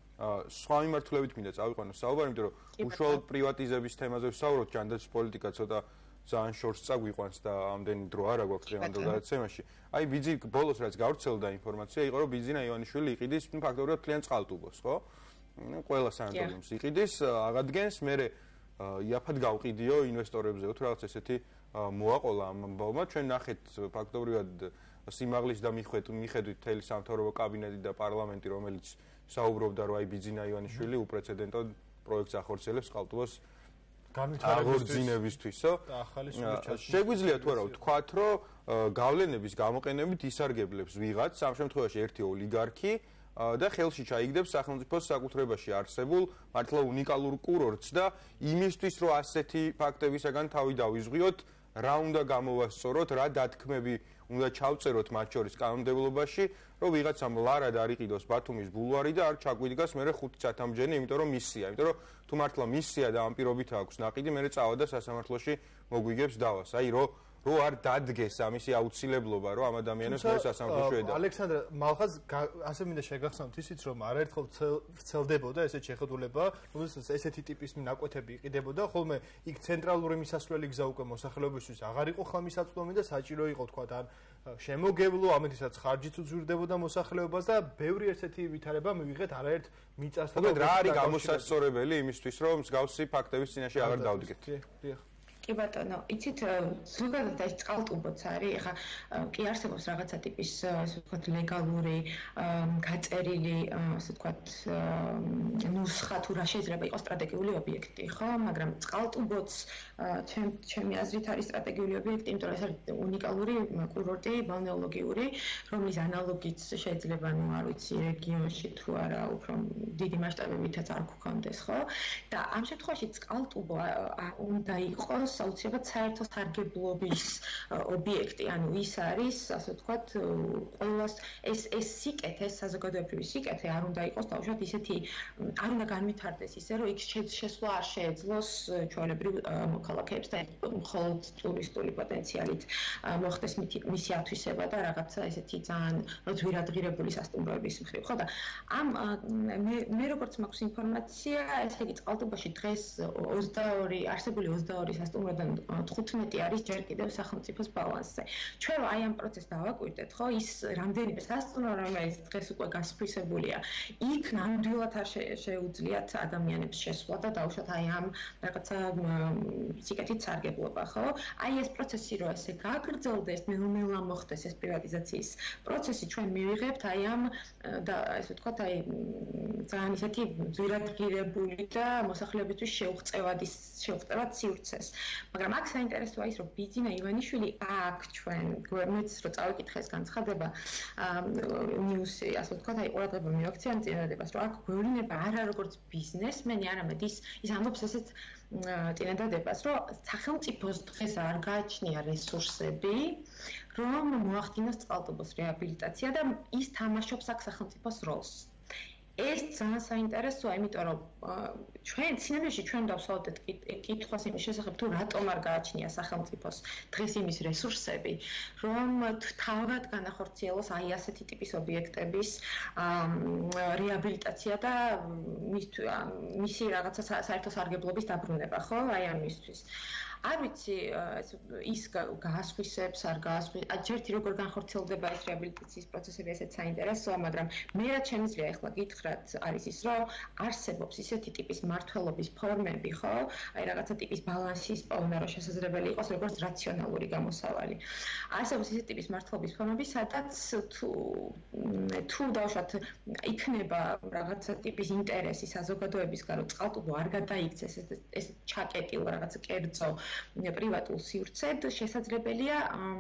სხვა მიმართულებით მინდა წავიყვანო საუბარი, იმიტომ რომ უშუალოდ პრივატიზების თემაზე ვსაუბრობ, ჯანდაცვის პოლიტიკა ცოტა ძალიან შორს წაგვიყვანს და ამდენი დრო არ აქვს დღევანდელ გადაცემაში. აი ბიძი ბოლოს რაც გავრცელდა ინფორმაცია იყო, რომ ბიძინა ივანიშვილი იყიდის ფაქტობრივად მთლიან წყალტუბოს, ხო? ყველა სანატორიუმს იყიდის, აღადგენს, მერე იაფად გავყიდიო ინვესტორებზე, თუ რაღაც ესეთი მოაყოლა ამ ამბავმა. ჩვენ ნახეთ ფაქტობრივად სიმაღლის და მიხედვით მთელი სამთავრობო კაბინეტი და პარლამენტი, რომელიც საუბრობდა, რომ აი ბიძინა ივანიშვილი უპრეცედენტოდ პროექტს ახორციელებს წყალტუბოს განვითარებისთვისო. შეგვიძლია თუ არა ვთქვათ, რომ გავლენების გამოყენებით ისარგებლებს ვიღაც, ამ შემთხვევაში ერთი ოლიგარქი და ხელში ჩაიგდებს სახელმწიფოს საკუთრებაში არსებულ მართლა უნიკალურ კურორტს და იმისთვის, რომ ასეთი ფაქტებისაგან თავი დავიზღვიოთ, რა უნდა გამოვასწოროთ, რა დათქმები უნდა ჩავწეროთ მათ შორის კანონმდებლობაში, რომ ვიღაცამ ლარად არ იყიდოს ბათუმის ბულვარი და არ ჩაგვიდგას მერე ხუთი სათამბჯენი, იმიტომ რომ მისია, იმიტომ რომ თუ მართლა მისია და ამ პირობით აქვს ნაყიდი, მერე წავა და სასამართლოში მოგვიგებს დავას. აი რო რო არ დადგეს ამისი აუცილებლობა, რომ ამ ადამიანებს მერე სასამართლოში ედავოს. ალექსანდრე, მალხაზ ასე მინდა შეგახსნათ ისიც, რომ არაერთხელ ვრცელდებოდა ესეთ შეხედულება, რომელსაც ესეთი ტიპის ნაკვეთები იყიდებოდა, ხოლმე იქ ცენტრალური მისასვლელი გზა უკვე მოსახლეობისთვის აღარ იყო ხმამისაწვდომი და საჭირო იყო თქვა ან შემოგებლო, ამეთისაც ხარჯიც უძვირდებოდა მოსახლეობას და ბევრი ესეთი ვითარება მივიღეთ არაერთ მიწასთან. მოკლედ რა არის გამოსასწორებელი იმისთვის, რომ მსგავსი ფაქტების წინაშე აღარ დავდგეთ? დიახ. კი ბატონო, იცით, ზოგადად ეს წყალტუბოც არის, ეხა კი არსებობს რაღაცა ტიპის, ასე ვთქვათ, ლეგალური, გაწერილი, ასე ვთქვათ, ნუსხა თუ რა შეიძლება იყოს სტრატეგიული ობიექტი, ხო? მაგრამ წყალტუბოც ჩემი აზრით არის სტრატეგიული ობიექტი, იმიტომ რომ ეს არის უნიკალური კურორტი, ბალნეოლოგიური, რომლის ანალოგიც შეიძლება, ну, არ ვიცი, რეგიონში თუ არა, უფრო დიდი მასშტაბებითაც არ გქონდეს, ხო? და ამ შემთხვევაში წყალტუბო უნდა იყოს აუცილებლად საერთო სარგებლობის ობიექტი, ანუ ის არის, ასე ვთქვათ, ყველას ეს ეს სიკეთე, საზოგადოებრივი სიკეთე არ უნდა იყოს თავშოთ ისეთი, არ უნდა განვითარდეს ისე, რომ იქ შესვლა არ შეეძლოს ჩვეულებრივ მოქალაქეებს და მხოლოდ ტურისტული პოტენციალით მოხდეს მისი ათვისება და რაღაცა ესეთი ძალიან ძვირადღირებული სასტუმროების მხრივ, ხო და ამ მე როგორც მაქვს ინფორმაცია, ესე იგი წყალტუბოში დღეს ოცდაორი არსებული ოცდაორი სასტუმრო სტუმრიდან თხუთმეტი არის ჯერ კიდევ სახელმწიფოს ბალანსზე. ჩვენ აი ამ პროცესს დავაკვირდეთ, ხო, ის რამდენიმე სასწავლო, რომელიც დღეს უკვე გასფრისებულია, იქ ნამდვილად არ შეუძლიათ ადამიანებს შესვლა და დაუშვათ აი ამ რაღაცა სიკეთით სარგებლობა, ხო? აი ეს პროცესი რო ესე გაგრძელდეს, ნელ-ნელა მოხდეს ეს პრივატიზაციის პროცესი, ჩვენ მივიღებთ აი ამ და ესე ვთქვათ, აი ძალიან ისეთი ძვირადღირებული და მოსახლეობისთვის შეუღწევადი შეუღწევად სივრცეს. მაგრამ აქ საინტერესოა ის, რომ ბიძინა ივანიშვილი აქ ჩვენ გვერდმეც რო წავიკითხეს განცხადება ნიუსი, ასე ვთქვათ, აი ყურადღება მიაქცია ამ წინადადებას, რომ აქ გვევლინება არა როგორც ბიზნესმენი, არამედ ის ის ამბობს ესეთ წინადადებას, რომ სახელმწიფოს დღეს არ გააჩნია რესურსები, რომ მოახდინოს წყალტუბოს რეაბილიტაცია და ის თამაშობს აქ სახელმწიფოს როლს. ეს ძალიან საინტერესოა, იმიტომ რომ ჩვენ სინამდვილეში ჩვენ დავსვავდეთ კითხვას იმის შესახებ, თუ რატომ არ გააჩნია სახელმწიფოს დღეს იმის რესურსები, რომ თავად განახორციელოს აი ასეთი ტიპის ობიექტების რეაბილიტაცია და მისი რაღაცა საერთო სარგებლობის დაბრუნება, ხო? აი ამისთვის. არ ვიცი ის გაასხვისებს, არ გაასხვისებს, ჯერთი როგორ განხორციელდება ეს რეაბილიტაციის პროცესები, ესეც საინტერესოა, მაგრამ მე რაც შემიძლია ახლა გითხრათ, არის ის, რომ არსებობს ისეთი ტიპის მმართველობის ფორმები, ხო? აი რაღაცა ტიპის ბალანსის პოვნა, რომ შესაძლებელი იყოს როგორც რაციონალური გამოსავალი. არსებობს ისეთი ტიპის მმართველობის ფორმები, სადაც თუ თუ დავუშვათ, იქნება რაღაცა ტიპის ინტერესი საზოგადოებისგან, რომ წყალტუბო არ გადაიქცეს, ეს ჩაკეტილ რაღაცა კერძო პრივატულ სივრცედ შესაძლებელია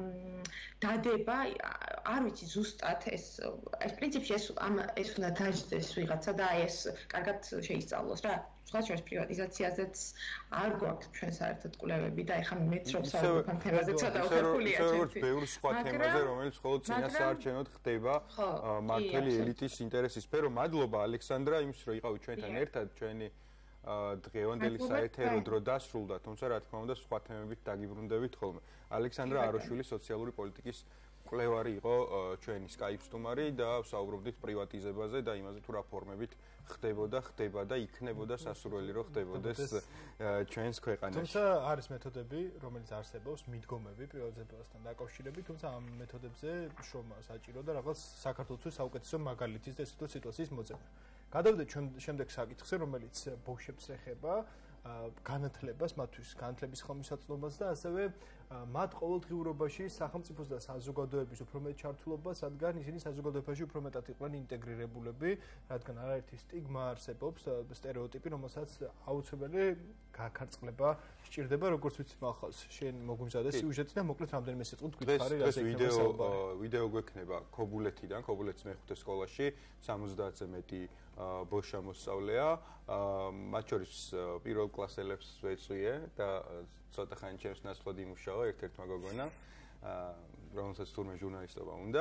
დადება, არ ვიცი ზუსტად ეს ეს პრინციპში ეს ამ ეს უნდა დაждდეს ვიღაცა და ეს კარგად შეისწავლოს რა. სხვა შორის პრივატიზაციაზეც არ გვაქვს ჩვენ საერთოდ კვლევები და ეხლა მეც რომ საუბრობ ამ თემაზე ცოტა უხერხულია ჩვენ. როგორც ბევრ სხვა თემაზე, რომელიც მხოლოდ წინასაარჩევნოდ ხდება მმართველი ელიტის ინტერესის სფერო. მადლობა ალექსანდრა იმის რომ იყავით ჩვენთან ერთად, ჩვენი დღევანდელი საეთერო დრო დასრულდა, თუმცა რა თქმა უნდა სხვა თემებით დაგიბრუნდებით ხოლმე. ალექსანდრა აროშვილი სოციალური პოლიტიკის მკვლევარი იყო ჩვენი Skype სტუმარი და ვსაუბრობდით პრივატიზებაზე და იმაზე თუ რა ფორმებით ხდებოდა, ხდება და იქნებოდა სასურველი რომ ხდებოდეს ჩვენს ქვეყანაში. თუმცა არის მეთოდები, რომელიც არსებობს, მიდგომები პრივატიზებასთან დაკავშირებით, თუმცა ამ მეთოდებზე შრომა საჭირო და რაღაც საქართველოს საუკეთესო მაგალითის და ესეთი სიტუაციის მოძებნა. გადავიდეთ ჩვენ შემდეგ საკითხზე, რომელიც ბავშვებს ეხება, განათლებას, მათთვის განათლების ხომისაწვდომას და ასევე მათ ყოველდღიურობაში სახელმწიფოს და საზოგადოების უფრო მეტ ჩართულობას, რადგან ისინი საზოგადოებაში უფრო მეტად იყვნენ ინტეგრირებულები, რადგან არაერთი სტიგმა არსებობს, სტერეოტიპი, რომელსაც აუცილებელი გაქარწყლება სჭირდება, როგორც ვიცით მახავს. შენ მოგვიმზადე სიუჟეტი და მოკლედ რამდენიმე სიტყვით გვითხარი, რა შეიძლება საუბარი. ვიდეო გვექნება ქობულეთიდან, ქობულეთის მეხუთე სკოლაში, სამოცდაათზე მეტი ბოშა მოსწავლეა, მათ შორის პირველ კლასელებს ვეწვიე და ცოტა ხანი ჩემს ნაცვლად იმუშავა ერთ-ერთმა გოგონამ, რომელსაც თურმე ჟურნალისტობა უნდა.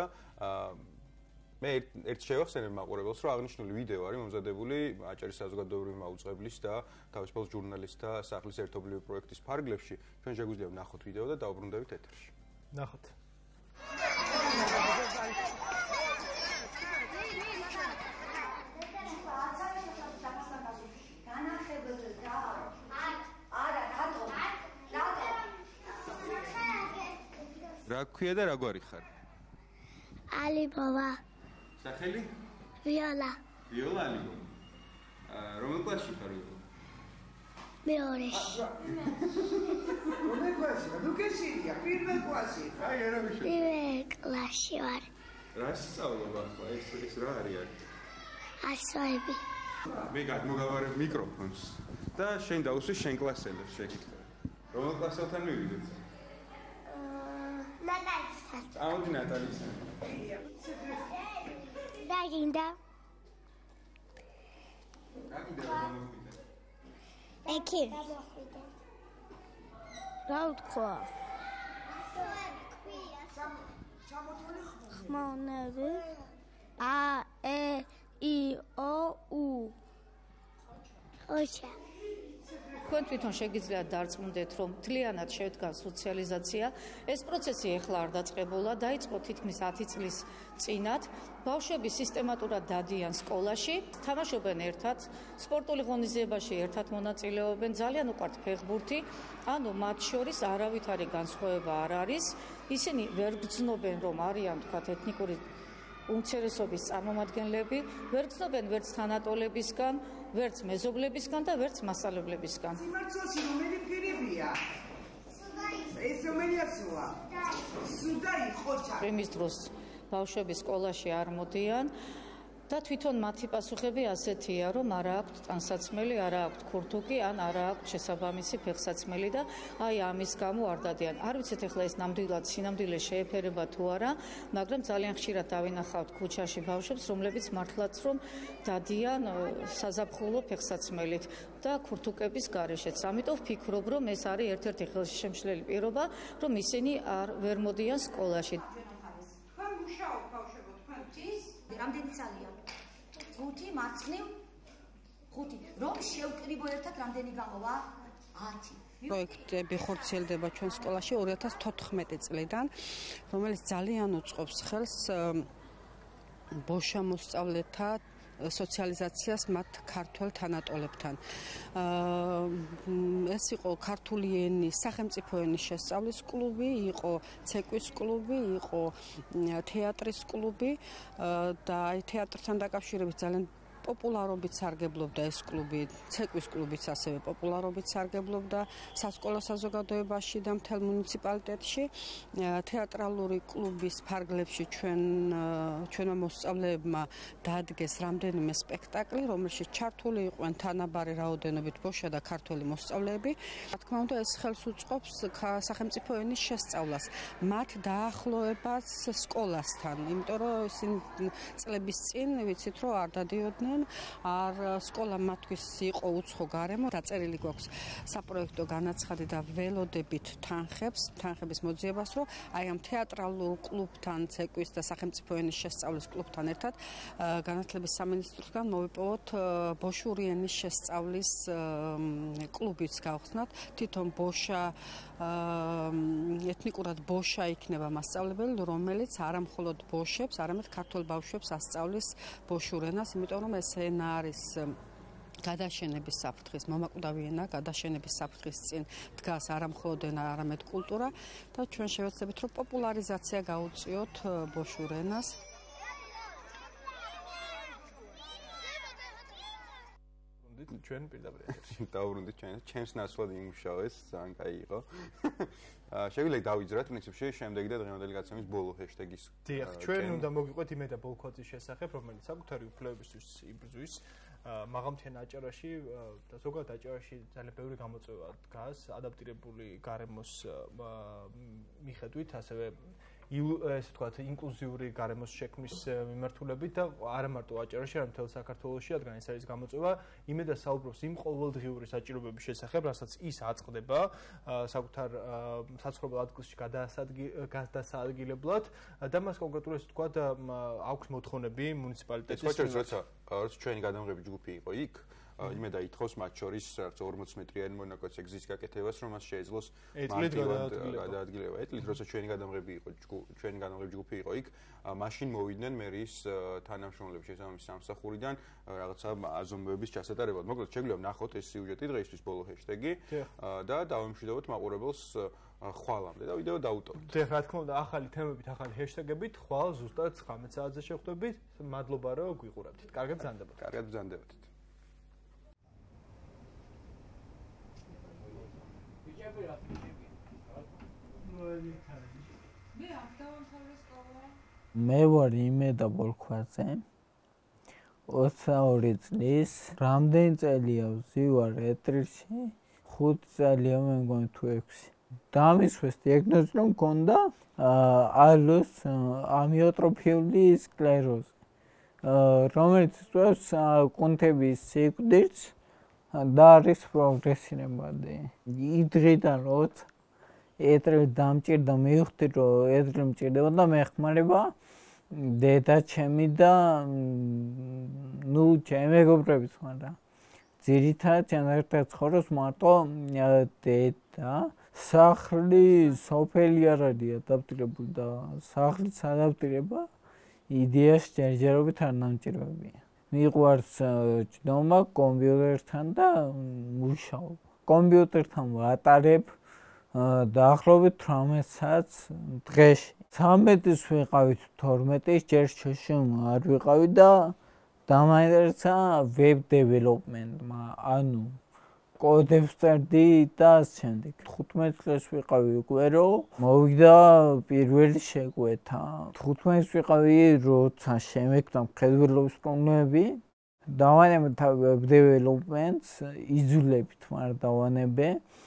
მე ერთ შევახსენებ მაყურებელს, რომ აღნიშნული ვიდეო არის მომზადებული აჭარის საზოგადოებრივი მაუწყებლის და თავისუფალ ჟურნალისტთა სახლის ერთობლივი პროექტის ფარგლებში. ჩვენ შეგვიძლია ვნახოთ ვიდეო და დავბრუნდებით ეთერში. ნახოთ. რა ქვია და რა გვარი ხარ? ალიბოვა. სახელი? ვიოლა. ვიოლა ალიბოვა. აა რომელ კლასში ხარ ვიოლა? მეორეში. რომელ კლასში? რუკეშია, პირველ კლასში. აი, არა ვიშო. პირველ კლასში ვარ. რა სწავლობ ახლა? ეს ეს რა არის აქ? ასოები. მე გადმოგავარებ მიკროფონს და შენ დაუსვი შენ კლასელებს შეკითხვა. რომელ კლასელთან მივიდეთ? ნატალისთან. წავედი ნატალისთან. რა გინდა? რა გინდა რომ მოგვიდე? ეკი. რა ვთქვა? ხმოვნები ა ე ი ო უ ოჩა თქვენ თვითონ შეგიძლიათ დარწმუნდეთ, რომ მთლიანად შედგა სოციალიზაცია. ეს პროცესი ეხლა არ დაწყებულა, დაიწყო თითქმის ათი წლის წინათ. ბავშვები სისტემატურად დადიან სკოლაში, თამაშობენ ერთად, სპორტული ღონისძიებაში ერთად მონაწილეობენ, ძალიან უყვართ ფეხბურთი, ანუ მათ შორის არავითარი განსხვავება არ არის. ისინი ვერ გრძნობენ, რომ არიან თქვათ ეთნიკური უმცირესობის წარმომადგენლები, ვერ გრძნობენ ვერც თანატოლებისგან, ვერც მეზობლებისგან და ვერც მასწავლებლებისგან. სიმართლეში რომელი პირებია? ეს რომელია სულა? სუდა იხოჩა. იმის დროს ბავშვები სკოლაში არ მოდიან და თვითონ მათი პასუხები ასეთია, რომ არა აქვთ ტანსაცმელი, არა აქვთ ქურთუკი, ან არა აქვთ შესაბამისი ფეხსაცმელი და აი ამის გამო არ დადიან. არ ვიცით ახლა ეს ნამდვილად სინამდვილე შეეფერება თუ არა, მაგრამ ძალიან ხშირად დავინახავთ ქუჩაში ბავშვებს, რომლებიც მართლაც რომ დადიან საზაფხულო ფეხსაცმელით და ქურთუკების გარეშეც. ამიტომ ვფიქრობ, რომ ეს არის ერთ-ერთი ხელშემშლელი პირობა, რომ ისინი არ ვერ მოდიან სკოლაში. თქვენ მუშაობთ ბავშვებო, თქვენთვის რამდენი ძალია? ხუთი მარცხნივ ხუთი. რომ შევკრიბო ერთად რამდენი გამოვა? ათი. პროექტები ხორციელდება ჩვენ სკოლაში ორი ათას თოთხმეტი წლიდან, რომელიც ძალიან უწყობს ხელს ბოშა მოსწავლეთა სოციალიზაციას მათ ქართველ თანატოლებთან. ეს იყო ქართული ენის, სახელმწიფო ენის შესწავლის კლუბი, იყო ცეკვის კლუბი, იყო თეატრის კლუბი და აი თეატრთან დაკავშირებით ძალიან პოპულარობით სარგებლობდა ეს კლუბი, ცეკვის კლუბიც ასევე პოპულარობით სარგებლობდა სასკოლო საზოგადოებაში და მთელ მუნიციპალიტეტში. თეატრალური კლუბის ფარგლებში ჩვენ ჩვენმა მოსწავლეებმა დაადგეს რამდენიმე სპექტაკლი, რომელშიც ჩართული იყვნენ თანაბარი რაოდენობით ბოშა და ქართველი მოსწავლეები. რა თქმა უნდა, ეს ხელს უწყობს სახელმწიფო ენის შესწავლას, მათ დაახლოებას სკოლასთან, იმიტომ რომ ისინი წლების წინ ვიცით, რომ არ დადიოდნენ არ სკოლა მათთვის იყო უცხო გარემო. დაწერილი გვაქვს საპროექტო განაცხადი და ველოდებით თანხებს, თანხების მოძიებას, რომ აი ამ თეატრალურ კლუბთან, ცეკვის და სახელმწიფო ენის შესწავლის კლუბთან ერთად განათლების სამინისტროსგან მოვიპოვოთ ბოშური ენის შესწავლის კლუბიც გავხსნათ. თვითონ ბოშა ეთნიკურად ბოშა იქნება მასწავლებელი, რომელიც არა მხოლოდ ბოშებს, არამედ ქართველ ბავშვებს ასწავლის ბოშურ ენას, იმიტომ რომ ეს ენა არის გადაშენების საფრთხის, მომაკვდავი ენა გადაშენების საფრთხის წინ დგას არა მხოლოდ ენა, არამედ კულტურა და ჩვენ შევეცდებით, რომ პოპულარიზაცია გაუწიოთ ბოშურ ენას. ჩვენ პირდაპირ ეთერში დაუბრუნდით ჩვენ ჩემს ნაცვლად იმუშავეს, ძალიან კაი იყო. შეგვიძლია დავიძრათ პრინციპში შემდეგი და დღევანდელი გაცემის ბოლო ჰეშტეგის. დიახ, ჩვენ უნდა მოგიყვეთ იმედა ბოლქვაძის შესახებ, რომელიც საკუთარი უფლებებისთვის იბრძვის. მაღალმთიან აჭარაში და ზოგადად აჭარაში ძალიან ბევრი გამოწვევა დგას ადაპტირებული გარემოს მიხედვით, ასევე ესე ვთქვათ, ინკლუზიური გარემოს შექმნის მიმართულებით და არა მარტო აჭარაში, არამედ მთელ საქართველოში, რადგან ეს არის გამოწვევა, იმედა საუბრობს იმ ყოველდღიური საჭიროებების შესახებ, რასაც ის აწყდება საკუთარ საცხოვრებელ ადგილში გადასაადგილებლად და მას კონკრეტულად ესე ვთქვათ, აქვს მოთხოვნები მუნიციპალიტეტის. ეს როცა როცა ჩვენი გადამღები ჯგუფი იყო იქ, იმედა ითხოვს მათ შორის რაც ორმოცი მეტრიანი მონაკვეთზე გზის გაკეთებას, რომ მას შეეძლოს გადაადგილება. ეტლით, როცა ჩვენი გადამღები იყო, ჩვენი გადამღები ჯგუფი იყო იქ, მაშინ მოვიდნენ მერის თანამშრომლები შესაბამისი სამსახურიდან რაღაცა აზომვების ჩასატარებლად. მოკლედ, შეგვიძლია ვნახოთ ეს სიუჟეტი დღეისთვის ბოლო ჰეშტეგი და დავიმშვიდობოთ მაყურებელს ხვალამდე და ვიდეო დავუტოვოთ. დიახ, რა თქმა უნდა, ახალი თემებით, ახალი ჰეშტეგებით, ხვალ ზუსტად ცხრამეტ საათზე შევხვდებით. მადლობა, რომ გვიყურებთ. კარგად ბრძანდებოდეთ. კარგად ბრძანდებოდეთ. მე ვარ იმედა ბოლქვაძე. ოცდაორი წლის, რამდენი წელია ვზივარ ეთრში? ხუთი წელია მე მგონი თუ ექვსი. დამისვეს დიაგნოზი რომ მქონდა ალოს ამიოტროფიული სკლეროზი, რომელიც წვევს კუნთების სიკვდილს და არის პროგრესირებადი. იდღიდან როცა ეთრე დამჭირდა, მივხვდი რომ ეთრე მჭირდება და მეხმარება დედა ჩემი და ნუ ჩემი მეგობრებიც, მაგრამ ძირითადად ჩემთან ცხოვრობს მარტო დედა. სახლი სოფელი არ არის ადაპტირებული და სახლის ადაპტირება იდეაში ჯერჯერობით არ დამჭირებია. მიყვარს ჯდომა კომპიუტერთან და მუშაობა. კომპიუტერთან ვატარებ დაახლოებით თვრამეტ საათს დღეში. ცამეტის ვიყავით თორმეტის ჯერ შუშუმ არ ვიყავი და დამაინტერესა web development-მა, ანუ კოდებს წერდი და შემდეგ. თხუთმეტ წელს ვიყავი უკვე რომ მოვიდა პირველი შეკვეთა. თხუთმეტს ვიყავი როცა შემეკვდა მხედველობის პრობლემები. დავანებე web development-ს იზოლებით მარ დავანებე.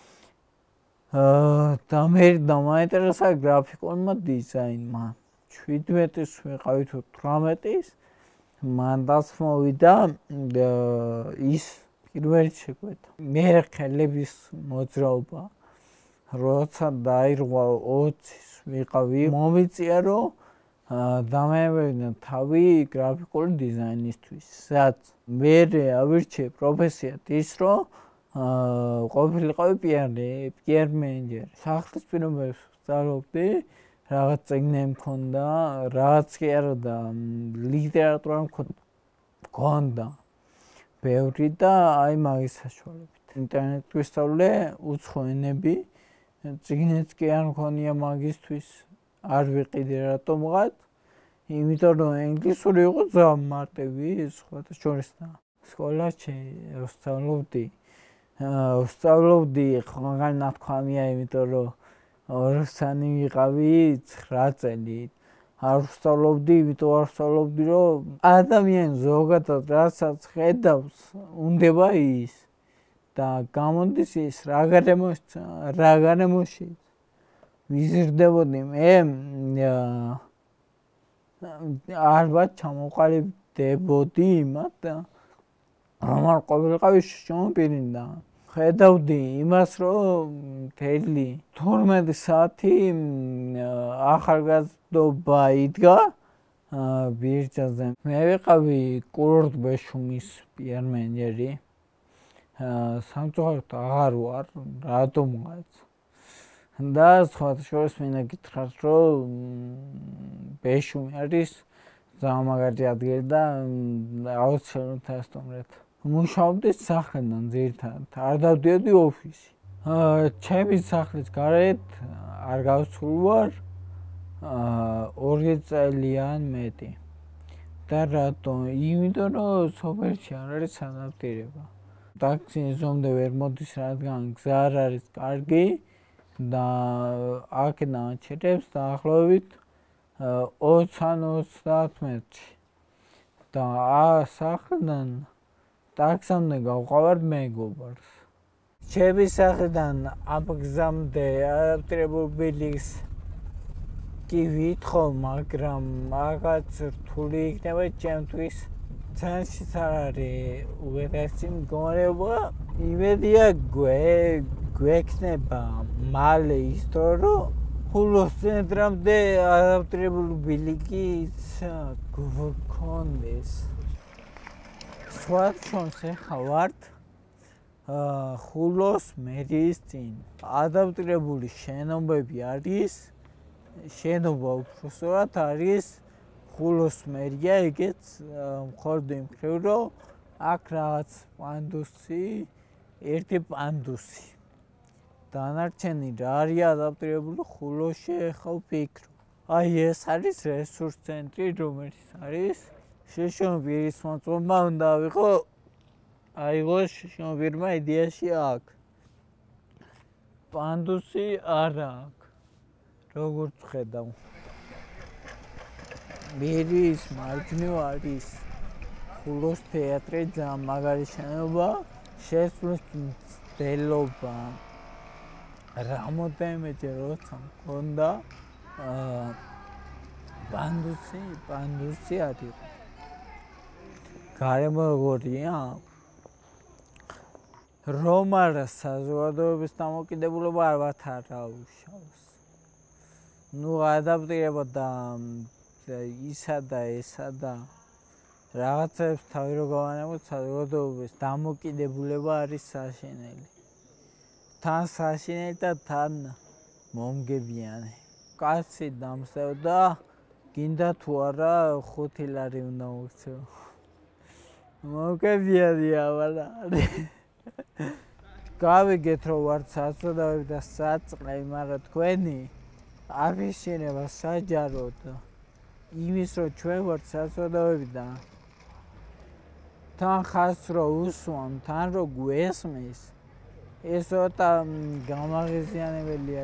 და მე დამაინტერესა გრაფიკულმა დიზაინმა. შვიდმეტის ვიყავი თუ თვრამეტის მან დასმოვიდა ის პირველი შეკვეთა. მე ხელების მოძრაობა როცა დაირღვა ოცის ვიყავი მომიწია რომ დამეებებინა თავი გრაფიკული დიზაინისთვის. სადაც მე ავირჩიე პროფესიად ის რომ ყოფილიყავი პიარი, პიარ მენეჯერი. სახლის პირობებს ვსწავლობდი, რაღაც წიგნები მქონდა, რაღაც კი არა და ლიტერატურა მქონდა. ბევრი და აი მაგის საშუალებით. ინტერნეტ ვისწავლე უცხო ენები, წიგნიც კი არ მქონია მაგისთვის, არ ვიყიდე რატომღაც, იმიტომ რომ ინგლისური იყო ძალიან მარტივი, სხვათა შორის და სკოლაში ვსწავლობდი. ვსწავლობდი ყველგან ნათქვამია, იმიტომ რომ ორსანი ვიყავი ცხრა წელი. არ ვსწავლობდი, იმიტომ არ ვსწავლობდი, რომ ადამიანი ზოგადად რასაც ხედავს, უნდება ის და გამოდის ის რა გარემოში, რა გარემოში ვიზრდებოდი მე ალბათ ჩამოყალიბდებოდი იმათ რომ არ ყოფილიყავი შრომპირინდა. ხედავდი იმას, რომ მთელი თორმეტი საათი ახალგაზრდობა იდგა ბირჯაზე. მე ვიყავი კურორტ ბეშუმის პიარ მენეჯერი. სამწუხაროდ აღარ ვარ, რატომღაც. და სხვათა შორის მინდა გითხრათ, რომ ბეშუმი არის ძალიან მაგარი ადგილი და აუცილებლად დასტუმრეთ. მუშაობდი სახლიდან ძირითადად, არ დავდიოდი ოფისში. ჩემი სახლის გარეთ არ გავსულ ვარ ორი წელი ან მეტი. და რატომ? იმიტომ რომ სოფელში არ არის ადაპტირება. ტაქსი ზომდე ვერ მოდის, რადგან გზა არ არის კარგი და აქედან აჩერებს დაახლოებით ოცი ან ოცდაათ მეტრში. და სახლიდან ტაქსამდე გავყავარ მეგობარს. ჩემი სახლიდან ამ გზამდე ადაპტირებულ ბილიკს კი ვითხოვ, მაგრამ რაღაც რთული იქნება ჩემთვის. ცენშიც არ არის უღელესი მდგომარეობა. იმედია გვექნება მალე ის დრო, რომ ხულოს ცენტრამდე ადაპტირებული ბილიკიც გვქონდეს. სხვათაშორის ახლა ვართ ხულოს მერიის წინ. ადაპტირებული შენობები არის, შენობა უпроსტად არის ხულოს მერია, ეგეც მხოლოდ იმ მხრივ, რომ აქ რაღაც პანდუსი, ერთი პანდუსი. დანარჩენი რა არის ადაპტირებული ხულოში, ახლა ვფიქრობ. აი ეს არის რესურს ცენტრი, რომელიც არის შშმპირის მოწმობა უნდა ვიყო, აიღო შშმპირმა იდეაში აქ. პანდუსი არა აქ. როგორც ხედავ. მერიის მარჯვნივ არის ხულოს თეატრი, ძალიან მაგარი შენობა, შესვლის მცდელობა რამოდენიმეჯერ როცა მქონდა პანდუსი, პანდუსი არის. გარემო როგორია? რომ არა საზოგადოების დამოკიდებულება ალბათ არ აუშავს. ნუ ადაპტირება და ისა და ესა და რაღაცებს თავი რო გავანებოთ საზოგადოების დამოკიდებულება არის საშინელი. თან საშინელი და თან მომგებიანი. კაცი დამსევდა, გინდა თუ არა ხუთი ლარი უნდა მოგცეო. მომგებიანია, მაგრამ გავიგეთ რომ ვართ საზოგადოები და საწყლე, მაგრამ თქვენი აღიშვება საჯაროდ იმის რომ ჩვენ ვართ საზოგადოები და თან ხას რო უსვამ, თან რო გვესმის, ეს ცოტა გამაღიზიანებელია.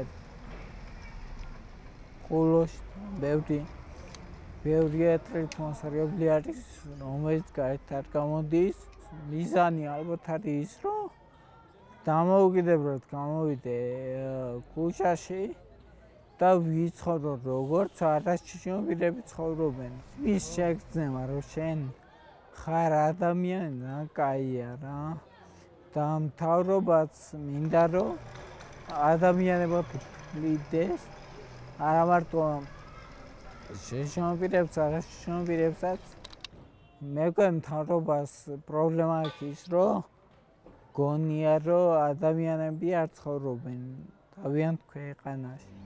ყოლოში ბევრი ბევრი ეთრით მოსარგებლი არის, რომელიც გარეთ არ გამოდის. მიზანი ალბათ არის ის, რომ დამოუკიდებლად გამოვიდე ქუჩაში და ვიცხოვრო როგორც არასჩინობილები ცხოვრობენ. ის შეგრძნება რომ შენ ხარ ადამიანი და კაია რა. და მთავრობაც მინდა რომ ადამიანება ლიდეს არა მარტო შეშმობილებს, არასჩინობილებსაც. მე გვენ მთავრობას პრობლემა აქვს რომ გონია რომ ადამიანები არ ცხოვრობენ თავიანთ ქვეყანაში.